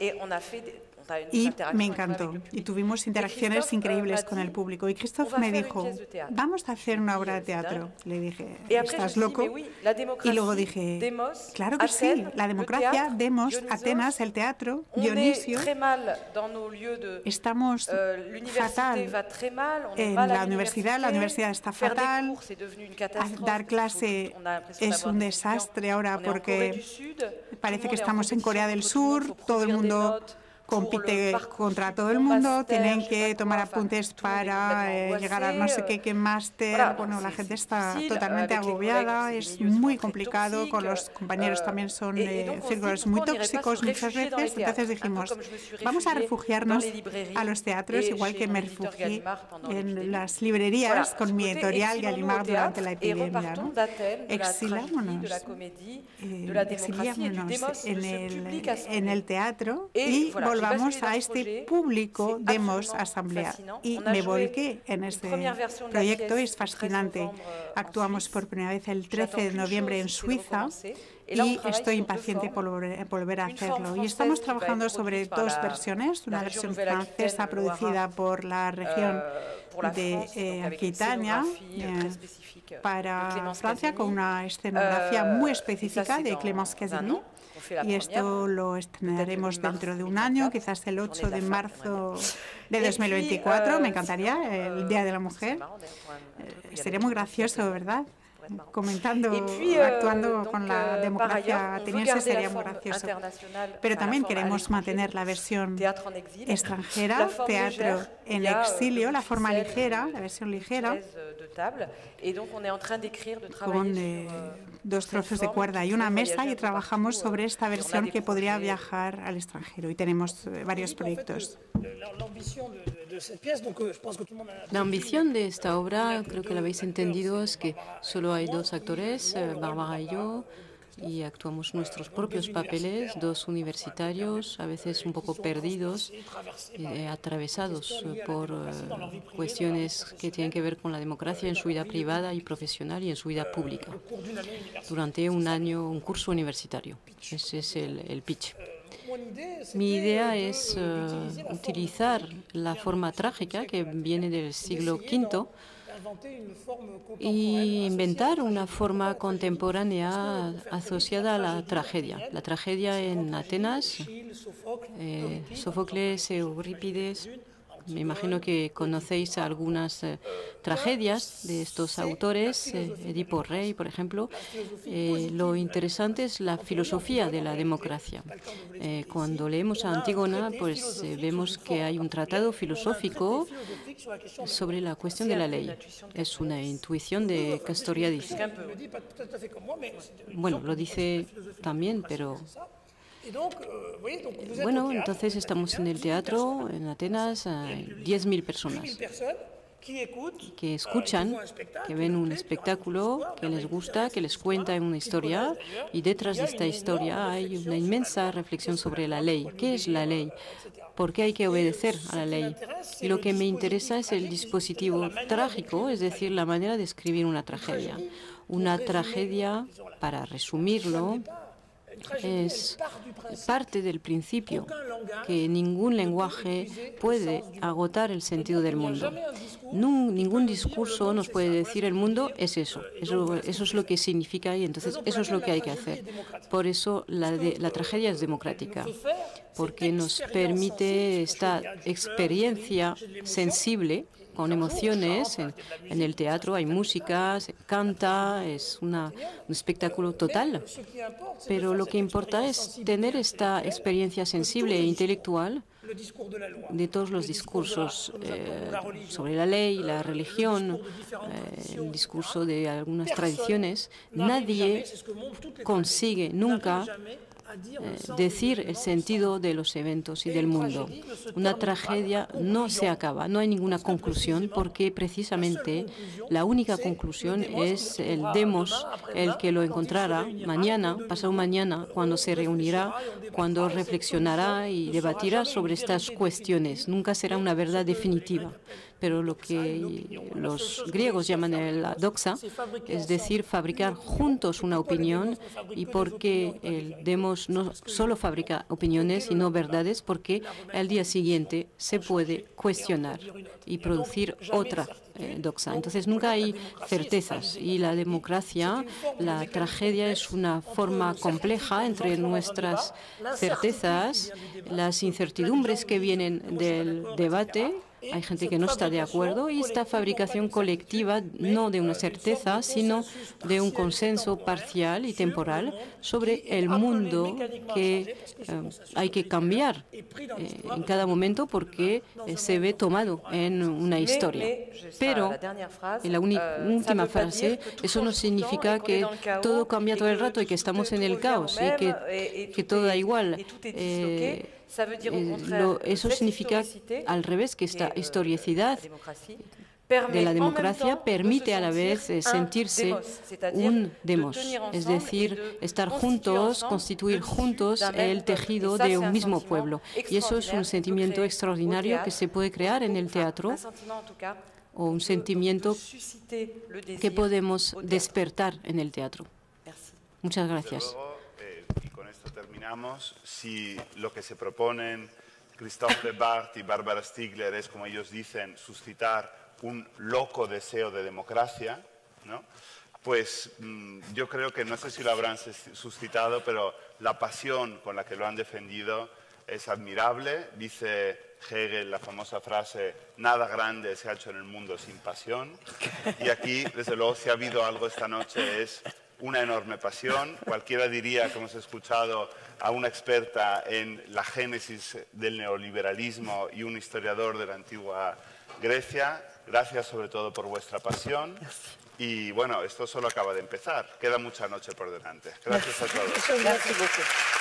y me encantó. Y tuvimos interacciones increíbles con el público. Y Christophe me dijo, vamos a hacer una obra de teatro. Le dije, ¿estás loco? Y luego dije, claro que sí, la democracia, Demos, Atenas, el teatro, Dionisio. Estamos fatal en la universidad, la universidad está fatal. Dar clase es un desastre ahora porque parece que estamos en Corea del Sur, todo el mundo compite contra todo el mundo, tienen que tomar apuntes para eh, llegar a no sé qué, qué máster. Bueno, la gente está totalmente agobiada, es muy complicado, con los compañeros también son eh, círculos muy tóxicos muchas veces. Entonces dijimos, vamos a refugiarnos a los teatros, igual que me refugié en las librerías con mi editorial Gallimard durante la epidemia, ¿no? Exilámonos, eh, exiliámonos en el, en el teatro y volvamos a este público Demos Asamblea. Y me volqué en este proyecto, es fascinante. Actuamos por primera vez el trece de noviembre en Suiza y estoy impaciente por volver a hacerlo. Y estamos trabajando sobre dos versiones, una versión francesa producida por la región de eh, Aquitania, eh, para Francia, con una escenografía muy específica de Clémence Casimir. Y esto lo estrenaremos dentro de un año, quizás el ocho de marzo de dos mil veinticuatro. Me encantaría, el Día de la Mujer. Eh, sería muy gracioso, ¿verdad? Comentando, actuando con la democracia ateniense sería muy gracioso. Pero también queremos mantener la versión extranjera, teatro en exilio, la forma ligera, la versión ligera, con eh, dos trozos de cuerda y una mesa, y trabajamos sobre esta versión que podría viajar al extranjero. Y tenemos eh, varios proyectos. La ambición de esta obra, creo que la habéis entendido, es que solo hay dos actores, eh, Bárbara y yo. y actuamos nuestros propios papeles, dos universitarios, a veces un poco perdidos, eh, atravesados por eh, cuestiones que tienen que ver con la democracia en su vida privada y profesional y en su vida pública, durante un año, un curso universitario. Ese es el, el pitch. Mi idea es uh, utilizar la forma trágica que viene del siglo quinto y inventar una forma contemporánea asociada a la tragedia. La tragedia en Atenas, eh, Sófocles, Eurípides. Me imagino que conocéis algunas eh, tragedias de estos autores, eh, Edipo Rey, por ejemplo. Eh, lo interesante es la filosofía de la democracia. Eh, cuando leemos a Antígona, pues eh, vemos que hay un tratado filosófico sobre la cuestión de la ley. Es una intuición de Castoriadis. Bueno, lo dice también, pero... Bueno, entonces estamos en el teatro, en Atenas, hay diez mil personas que escuchan, que ven un espectáculo, que les gusta, que les cuenta una historia, y detrás de esta historia hay una inmensa reflexión sobre la ley. ¿Qué es la ley? ¿Por qué hay que obedecer a la ley? Y lo que me interesa es el dispositivo trágico, es decir, la manera de escribir una tragedia. Una tragedia, para resumirlo, es parte del principio que ningún lenguaje puede agotar el sentido del mundo. No, ningún discurso nos puede decir el mundo es eso, eso, eso es lo que significa y entonces eso es lo que hay que hacer. Por eso la, de, la tragedia es democrática, porque nos permite esta experiencia sensible con emociones. En, en el teatro hay música, se canta, es una, un espectáculo total. Pero lo que importa es tener esta experiencia sensible e intelectual de todos los discursos eh, sobre la ley, la religión, eh, el discurso de algunas tradiciones. Nadie consigue nunca Eh, decir el sentido de los eventos y del mundo. Una tragedia no se acaba, no hay ninguna conclusión, porque precisamente la única conclusión es el demos, el que lo encontrará mañana, pasado mañana, cuando se reunirá, cuando reflexionará y debatirá sobre estas cuestiones. Nunca será una verdad definitiva. Pero lo que los griegos llaman la doxa, es decir, fabricar juntos una opinión, y porque el demos no solo fabrica opiniones y no verdades, porque al día siguiente se puede cuestionar y producir otra eh, doxa. Entonces nunca hay certezas, y la democracia, la tragedia es una forma compleja entre nuestras certezas, las incertidumbres que vienen del debate. Hay gente que no está de acuerdo, y esta fabricación colectiva no de una certeza, sino de un consenso parcial y temporal sobre el mundo que eh, hay que cambiar eh, en cada momento, porque eh, se ve tomado en una historia. Pero, en la última frase, eso no significa que todo cambia todo el rato y que estamos en el caos y que, que todo da igual. Eh, Eh, lo, eso significa, al revés, que esta historicidad de la democracia permite a la vez eh, sentirse un demos, es decir, estar juntos, constituir juntos el tejido de un mismo pueblo. Y eso es un sentimiento extraordinario que se puede crear en el teatro, o un sentimiento que podemos despertar en el teatro. Muchas gracias. Terminamos. Si lo que se proponen Christophe Lebart y Bárbara Stigler es, como ellos dicen, suscitar un loco deseo de democracia, ¿no? Pues mmm, yo creo que no sé si lo habrán suscitado, pero la pasión con la que lo han defendido es admirable. Dice Hegel la famosa frase: nada grande se ha hecho en el mundo sin pasión. Y aquí, desde luego, si ha habido algo esta noche es una enorme pasión. Cualquiera diría que hemos escuchado a una experta en la génesis del neoliberalismo y un historiador de la antigua Grecia. Gracias sobre todo por vuestra pasión. Y bueno, esto solo acaba de empezar. Queda mucha noche por delante. Gracias a todos. Gracias.